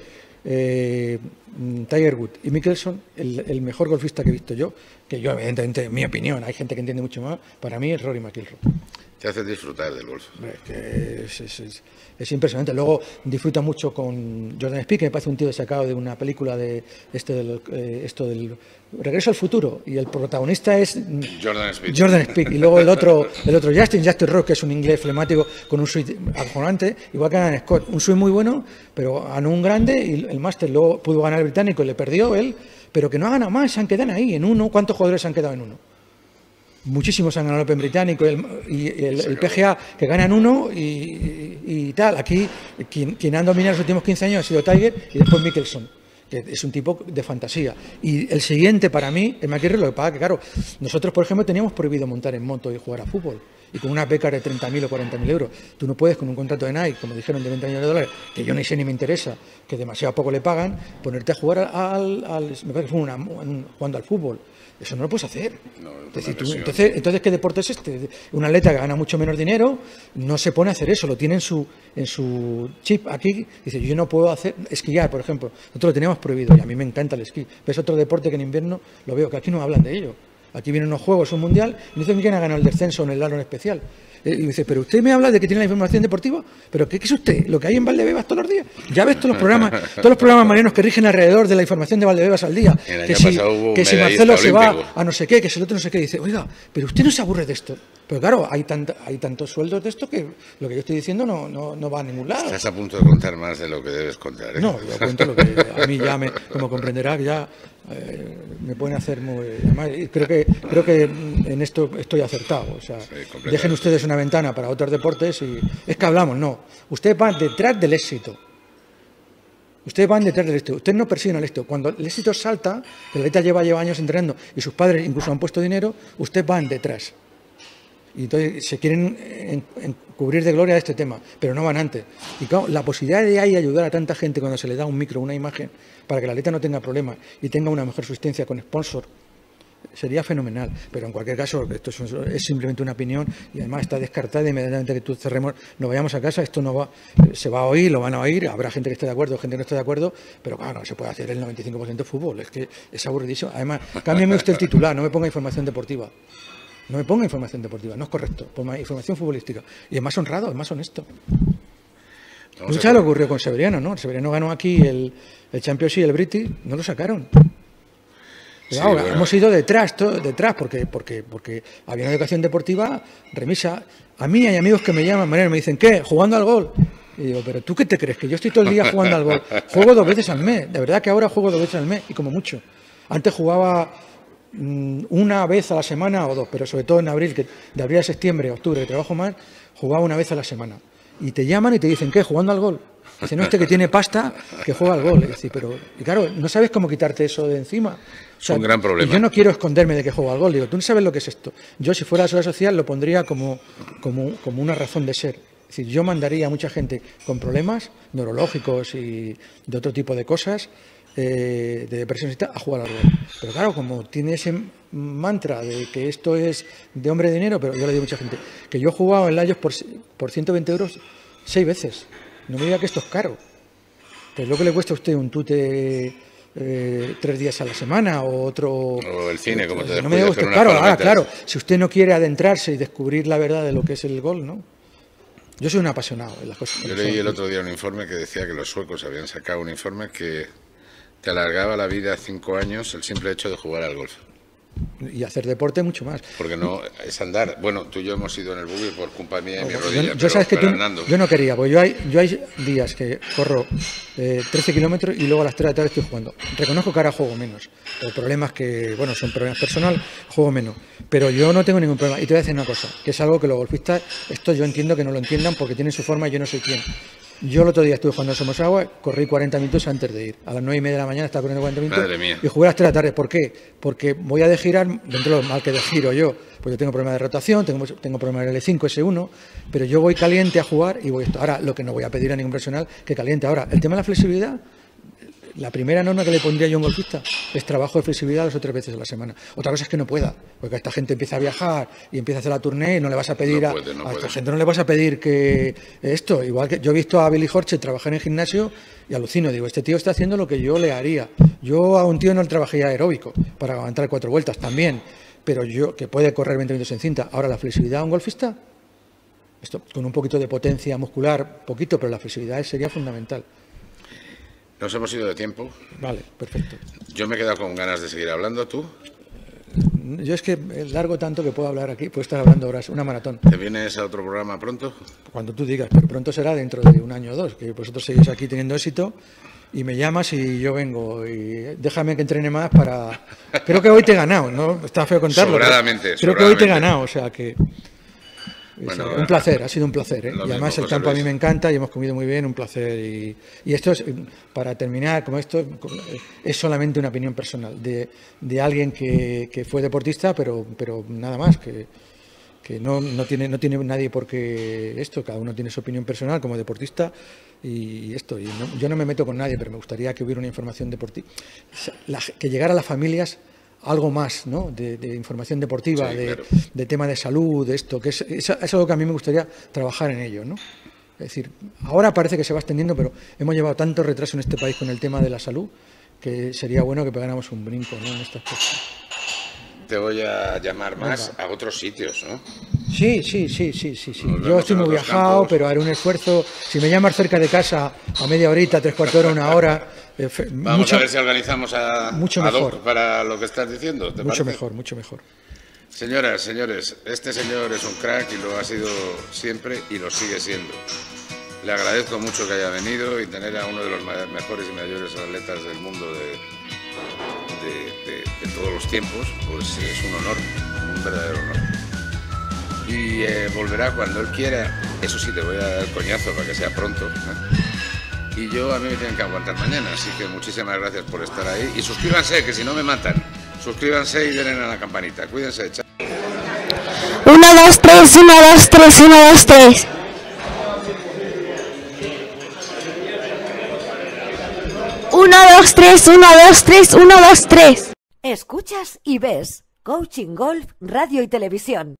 eh, Tiger Woods y Mickelson, el, el mejor golfista que he visto yo, que yo evidentemente, en mi opinión, hay gente que entiende mucho más, para mí es Rory McIlroy. Te hace disfrutar del golf. Es, que es, es, es, es impresionante. Luego disfruta mucho con Jordan Spieth, que me parece un tío sacado de una película de este del, eh, esto del Regreso al Futuro, y el protagonista es Jordan Spieth. Jordan Spieth. Y luego el otro, el otro Justin, Justin Rose, que es un inglés flemático con un swing acojonante, igual que Adam Scott, un swing muy bueno, pero ganó un grande y el máster luego pudo ganar el británico y le perdió él, pero que no ha ganado más, se han quedado ahí en uno. ¿Cuántos jugadores se han quedado en uno? Muchísimos han ganado el Open británico y el, y el, el P G A que ganan uno y, y, y tal. Aquí quien, quien ha dominado los últimos quince años ha sido Tiger y después Mickelson, que es un tipo de fantasía. Y el siguiente para mí es McIlroy. Lo que pasa que, claro, nosotros, por ejemplo, teníamos prohibido montar en moto y jugar a fútbol. Y con una beca de treinta mil o cuarenta mil euros. Tú no puedes, con un contrato de Nike, como dijeron, de veinte millones de dólares, que yo ni sé ni me interesa, que demasiado poco le pagan, ponerte a jugar al... al me parece que fue una, un, jugando al fútbol. Eso no lo puedes hacer. No, es decir, tú, entonces, entonces, ¿qué deporte es este? Un atleta que gana mucho menos dinero no se pone a hacer eso, lo tiene en su, en su chip aquí. Dice, yo no puedo hacer esquiar, por ejemplo. Nosotros lo teníamos prohibido y a mí me encanta el esquí. Pero es otro deporte que en invierno lo veo, que aquí no hablan de ello. Aquí vienen unos juegos, un mundial, y dicen quién ha ganado el descenso en el slalom especial. Y dice, pero usted me habla de que tiene la información deportiva, pero ¿qué, qué es usted? ¿Lo que hay en Valdebebas todos los días? Ya ves todos los programas, todos los programas marinos que rigen alrededor de la información de Valdebebas al día. Que si, que si Marcelo se va a no sé qué, que si el otro no sé qué, dice, oiga, pero usted no se aburre de esto. Pero claro, hay, tanta, hay tantos sueldos de esto que lo que yo estoy diciendo no, no, no va a ningún lado. Estás a punto de contar más de lo que debes contar, ¿eh? No, yo cuento lo que a mí ya, me, como comprenderá, ya eh, me pueden hacer muy... Además, creo que, creo que en esto estoy acertado. O sea, sí, dejen ustedes una ventana para otros deportes y... Es que hablamos, no. Ustedes van detrás del éxito. Ustedes van detrás del éxito. Ustedes no persiguen el éxito. Cuando el éxito salta, el atleta lleva, lleva años entrenando y sus padres incluso han puesto dinero, ustedes van detrás. Y entonces se quieren en, en cubrir de gloria este tema, pero no van antes. Y claro, la posibilidad de ahí ayudar a tanta gente cuando se le da un micro, una imagen, para que el atleta no tenga problemas y tenga una mejor subsistencia con sponsor, sería fenomenal. Pero en cualquier caso, esto es, es simplemente una opinión y además está descartada inmediatamente que tú cerremos, nos vayamos a casa, esto no va, se va a oír, lo van a oír, habrá gente que esté de acuerdo, gente que no esté de acuerdo, pero claro, no se puede hacer el noventa y cinco por ciento de fútbol, es que es aburridísimo. Además, cámbiame usted el titular, no me ponga información deportiva. No me ponga información deportiva, no es correcto. Ponga información futbolística. Y es más honrado, es más honesto. Mucha lo ocurrió con Severiano, ¿no? Severiano ganó aquí el, el Championship y el British, no lo sacaron. Sí, ahora, bueno. Hemos ido detrás, todo, detrás porque, porque, porque había una educación deportiva remisa. A mí hay amigos que me llaman, me dicen, ¿qué? ¿Jugando al gol? Y digo, ¿pero tú qué te crees? Que yo estoy todo el día jugando al gol. Juego dos veces al mes, de verdad que ahora juego dos veces al mes y como mucho. Antes jugaba mmm, una vez a la semana o dos, pero sobre todo en abril, que de abril a septiembre, octubre, que trabajo más, jugaba una vez a la semana. Y te llaman y te dicen, ¿qué? ¿Jugando al gol? Dice, no, este que tiene pasta, que juega al gol. Y, decir, pero, y claro, no sabes cómo quitarte eso de encima. O sea, es un gran problema. Y yo no quiero esconderme de que juego al gol. Digo, tú no sabes lo que es esto. Yo, si fuera la seguridad social, lo pondría como, como, como una razón de ser. Es decir, yo mandaría a mucha gente con problemas neurológicos y de otro tipo de cosas, eh, de depresión, a jugar al gol. Pero claro, como tiene ese mantra de que esto es de hombre de dinero, pero yo le digo a mucha gente que yo he jugado en Lajos por, por ciento veinte euros seis veces. No me diga que esto es caro. Pues lo que le cuesta a usted un tute eh, tres días a la semana o otro... O el cine, como te no me diga usted, claro, ahora, claro, si usted no quiere adentrarse y descubrir la verdad de lo que es el gol, ¿no? Yo soy un apasionado en las cosas. Yo leí el otro día un informe que decía que los suecos habían sacado un informe que te alargaba la vida cinco años el simple hecho de jugar al golf. Y hacer deporte mucho más. Porque no es andar. Bueno, tú y yo hemos ido en el buggy por culpa mía y mi rodilla. Yo, yo pero, sabes que pero tú, yo no quería, porque yo hay, yo hay días que corro eh, trece kilómetros y luego a las tres de la tarde estoy jugando. Reconozco que ahora juego menos. El problema es que, bueno, son problemas personales, juego menos. Pero yo no tengo ningún problema. Y te voy a decir una cosa, que es algo que los golfistas, esto yo entiendo que no lo entiendan porque tienen su forma y yo no soy quien. Yo el otro día estuve jugando a Somosagua, corrí cuarenta minutos antes de ir. A las nueve y media de la mañana estaba corriendo cuarenta minutos. Madre mía. Y jugué a las tres de la tarde. ¿Por qué? Porque voy a de girar, dentro de lo mal que de giro yo, pues yo tengo problemas de rotación, tengo, tengo problemas de L cinco, S uno, pero yo voy caliente a jugar y voy esto. Ahora, lo que no voy a pedir a ningún profesional que caliente. Ahora, el tema de la flexibilidad, la primera norma que le pondría yo a un golfista es trabajo de flexibilidad dos o tres veces a la semana. Otra cosa es que no pueda, porque esta gente empieza a viajar y empieza a hacer la tournée y no le vas a pedir no puede, no a, a puede. esta gente no le vas a pedir que esto, igual que yo he visto a Billy Horschel trabajar en el gimnasio y alucino, digo, este tío está haciendo lo que yo le haría. Yo a un tío no le trabajaría aeróbico para aguantar cuatro vueltas también, pero yo que puede correr veinte minutos en cinta. Ahora la flexibilidad a un golfista, esto con un poquito de potencia muscular, poquito, pero la flexibilidad sería fundamental. Nos hemos ido de tiempo. Vale, perfecto. Yo me he quedado con ganas de seguir hablando, ¿tú? Yo es que largo tanto que puedo hablar aquí, puedo estar hablando horas, una maratón. ¿Te vienes a otro programa pronto? Cuando tú digas, pero pronto será dentro de un año o dos, que vosotros seguís aquí teniendo éxito y me llamas y yo vengo y déjame que entrene más para... Creo que hoy te he ganado, ¿no? Está feo contarlo. Sobradamente, Creo que hoy te he ganado, o sea que... Bueno, un placer, ha sido un placer, ¿eh? Y además mismo, el campo a mí me encanta y hemos comido muy bien, un placer. Y, y esto es, para terminar, como esto es solamente una opinión personal de, de alguien que, que fue deportista, pero, pero nada más, que, que no, no, tiene, no tiene nadie por qué esto, cada uno tiene su opinión personal como deportista y esto. Y no, yo no me meto con nadie, pero me gustaría que hubiera una información deportiva, la, que llegara a las familias algo más, ¿no? de, de información deportiva, sí, de, claro. de tema de salud, de esto, que es, es, es algo que a mí me gustaría trabajar en ello, ¿no? Es decir, ahora parece que se va extendiendo, pero hemos llevado tanto retraso en este país con el tema de la salud que sería bueno que pegáramos un brinco, ¿no? En estas cosas. Te voy a llamar más Venga. a otros sitios, ¿no? Sí, sí, sí, sí, sí, sí. Yo estoy muy viajado, campos. pero haré un esfuerzo. Si me llamas cerca de casa a media horita, tres cuartos de hora, una hora... Eh, Vamos mucho, a ver si organizamos a, mucho a mejor. Doc para lo que estás diciendo. ¿te mucho parece? mejor, mucho mejor. Señoras, señores, este señor es un crack y lo ha sido siempre y lo sigue siendo. Le agradezco mucho que haya venido y tener a uno de los mejores y mayores atletas del mundo de, de, de, de todos los tiempos, pues es un honor, un verdadero honor. Y eh, volverá cuando él quiera. Eso sí, te voy a dar el coñazo para que sea pronto, ¿eh? Y yo, a mí me tienen que aguantar mañana, así que muchísimas gracias por estar ahí. Y suscríbanse, que si no me matan. Suscríbanse y denle a la campanita. Cuídense, chao. uno, dos, tres, uno, dos, tres, uno, dos, tres. uno, dos, tres, uno, dos, tres, uno, dos, tres. Escuchas y ves Coaching Golf, Radio y Televisión.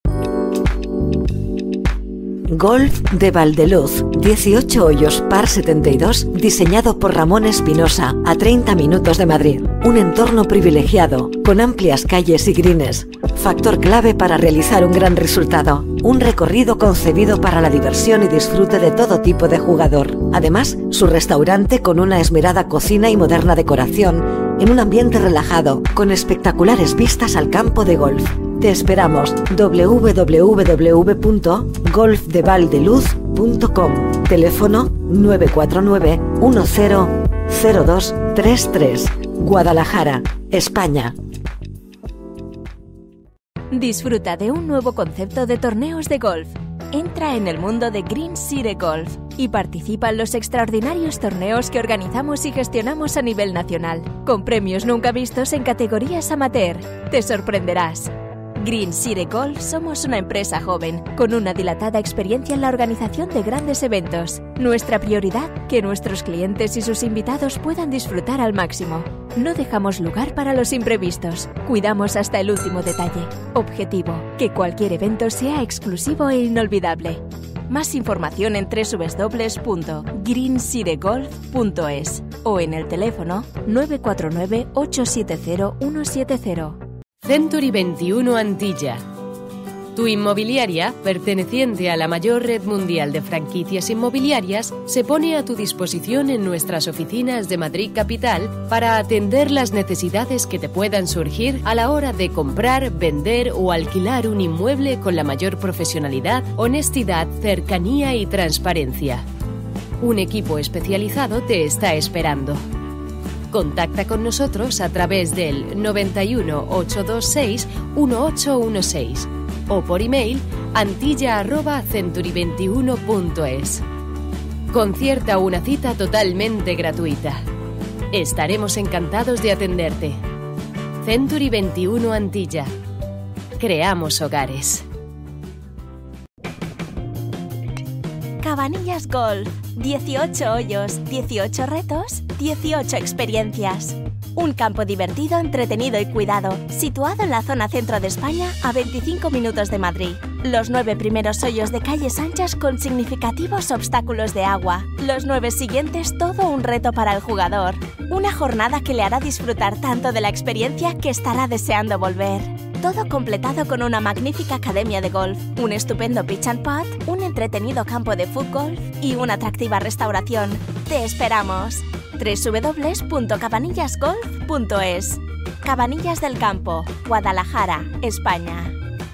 Golf de Valdeluz, dieciocho hoyos par setenta y dos, diseñado por Ramón Espinosa, a treinta minutos de Madrid. Un entorno privilegiado, con amplias calles y greens. factor clave para realizar un gran resultado. Un recorrido concebido para la diversión y disfrute de todo tipo de jugador. Además, su restaurante con una esmerada cocina y moderna decoración en un ambiente relajado, con espectaculares vistas al campo de golf. Te esperamos. doble u doble u doble u punto golf de valdeluz punto com. Teléfono nueve cuatro nueve uno cero cero dos tres tres. Guadalajara, España. Disfruta de un nuevo concepto de torneos de golf. Entra en el mundo de Green City Golf y participa en los extraordinarios torneos que organizamos y gestionamos a nivel nacional, con premios nunca vistos en categorías amateur. Te sorprenderás. Green City Golf somos una empresa joven, con una dilatada experiencia en la organización de grandes eventos. Nuestra prioridad, que nuestros clientes y sus invitados puedan disfrutar al máximo. No dejamos lugar para los imprevistos. Cuidamos hasta el último detalle. Objetivo, que cualquier evento sea exclusivo e inolvidable. Más información en doble u doble u doble u punto green city golf punto es o en el teléfono nueve cuatro nueve ocho siete cero uno siete cero. Century veintiuno Antilla. Tu inmobiliaria, perteneciente a la mayor red mundial de franquicias inmobiliarias, se pone a tu disposición en nuestras oficinas de Madrid Capital para atender las necesidades que te puedan surgir a la hora de comprar, vender o alquilar un inmueble con la mayor profesionalidad, honestidad, cercanía y transparencia. Un equipo especializado te está esperando. Contacta con nosotros a través del noventa y uno, ochocientos veintiséis, dieciocho dieciséis o por email antilla arroba century veintiuno punto es. Concierta una cita totalmente gratuita. Estaremos encantados de atenderte. Century veintiuno Antilla. Creamos hogares. Cabanillas Golf. dieciocho hoyos, dieciocho retos, dieciocho experiencias. Un campo divertido, entretenido y cuidado, situado en la zona centro de España a veinticinco minutos de Madrid. Los nueve primeros hoyos de calles anchas con significativos obstáculos de agua. Los nueve siguientes todo un reto para el jugador. Una jornada que le hará disfrutar tanto de la experiencia que estará deseando volver. Todo completado con una magnífica academia de golf, un estupendo pitch and putt, un entretenido campo de fútbol y una atractiva restauración. ¡Te esperamos! doble u doble u doble u punto cabanillas golf punto es. Cabanillas del Campo, Guadalajara, España.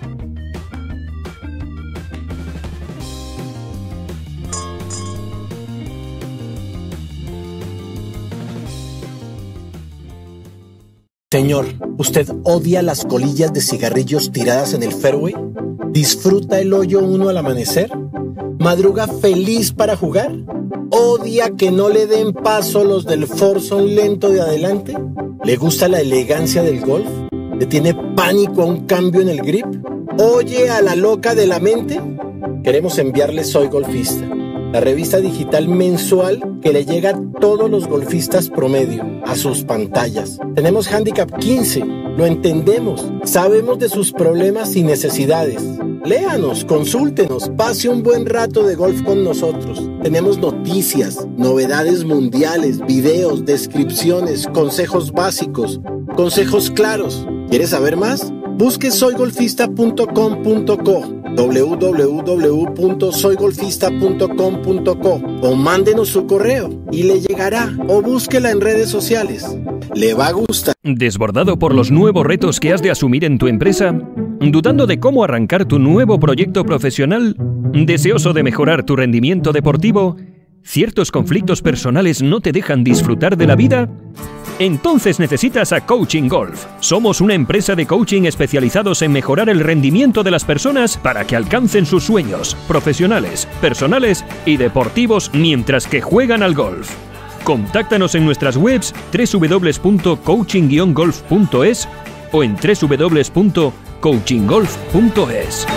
Señor, ¿usted odia las colillas de cigarrillos tiradas en el fairway? ¿Disfruta el hoyo uno al amanecer? ¿Madruga feliz para jugar? ¿Odia que no le den paso los del foursome lento de adelante? ¿Le gusta la elegancia del golf? ¿Le tiene pánico a un cambio en el grip? ¿Oye a la loca de la mente? Queremos enviarle Soy Golfista, la revista digital mensual que le llega a todos los golfistas promedio, a sus pantallas. Tenemos Handicap quince, lo entendemos, sabemos de sus problemas y necesidades. Léanos, consúltenos, pase un buen rato de golf con nosotros. Tenemos noticias, novedades mundiales, videos, descripciones, consejos básicos, consejos claros. ¿Quieres saber más? Busque soy golfista punto com punto co, doble u doble u doble u punto soy golfista punto com punto co o mándenos su correo y le llegará, o búsquela en redes sociales. Le va a gustar. ¿Desbordado por los nuevos retos que has de asumir en tu empresa? ¿Dudando de cómo arrancar tu nuevo proyecto profesional? ¿Deseoso de mejorar tu rendimiento deportivo? ¿Ciertos conflictos personales no te dejan disfrutar de la vida? Entonces necesitas a Coaching Golf. Somos una empresa de coaching especializados en mejorar el rendimiento de las personas para que alcancen sus sueños profesionales, personales y deportivos mientras que juegan al golf. Contáctanos en nuestras webs doble u doble u doble u punto coaching guion golf punto es o en doble u doble u doble u punto coaching golf punto es.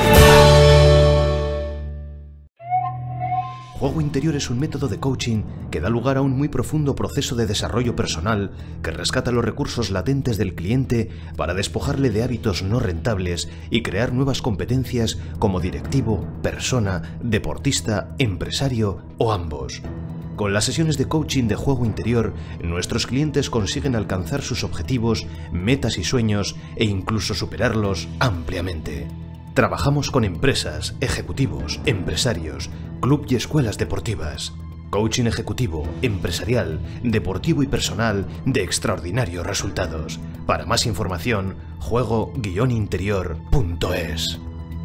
Juego interior es un método de coaching que da lugar a un muy profundo proceso de desarrollo personal que rescata los recursos latentes del cliente para despojarle de hábitos no rentables y crear nuevas competencias como directivo, persona, deportista, empresario o ambos. Con las sesiones de coaching de juego interior, nuestros clientes consiguen alcanzar sus objetivos, metas y sueños e incluso superarlos ampliamente. Trabajamos con empresas, ejecutivos, empresarios, club y escuelas deportivas. Coaching ejecutivo, empresarial, deportivo y personal de extraordinarios resultados. Para más información, juego guion interior punto es.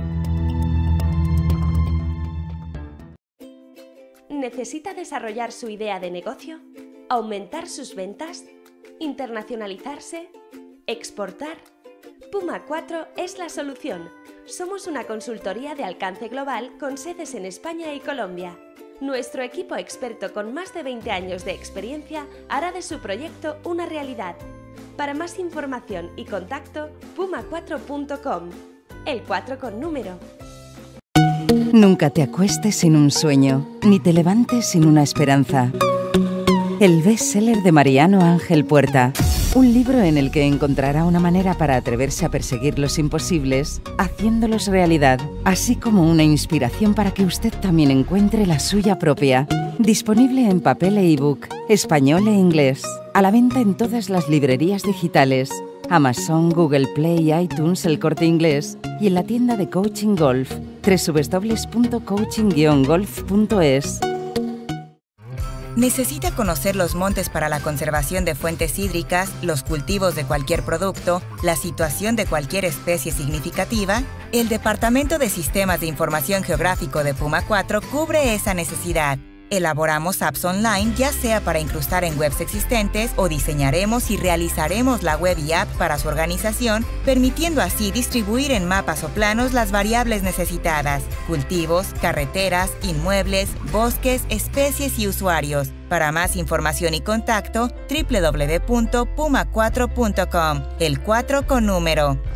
¿Necesita desarrollar su idea de negocio? ¿Aumentar sus ventas? ¿Internacionalizarse? ¿Exportar? Puma cuatro es la solución. Somos una consultoría de alcance global con sedes en España y Colombia. Nuestro equipo experto con más de veinte años de experiencia hará de su proyecto una realidad. Para más información y contacto, puma cuatro punto com. El cuatro con número. Nunca te acuestes sin un sueño, ni te levantes sin una esperanza. El bestseller de Mariano Ángel Puerta. Un libro en el que encontrará una manera para atreverse a perseguir los imposibles, haciéndolos realidad, así como una inspiración para que usted también encuentre la suya propia. Disponible en papel e ebook, español e inglés. A la venta en todas las librerías digitales. Amazon, Google Play, iTunes, El Corte Inglés y en la tienda de Coaching Golf, doble u doble u doble u punto coaching guion golf punto es. ¿Necesita conocer los montes para la conservación de fuentes hídricas, los cultivos de cualquier producto, la situación de cualquier especie significativa? El Departamento de Sistemas de Información Geográfico de Puma cuatro cubre esa necesidad. Elaboramos apps online, ya sea para incrustar en webs existentes o diseñaremos y realizaremos la web y app para su organización, permitiendo así distribuir en mapas o planos las variables necesitadas: cultivos, carreteras, inmuebles, bosques, especies y usuarios. Para más información y contacto, doble u doble u doble u punto puma cuatro punto com, el cuatro con número.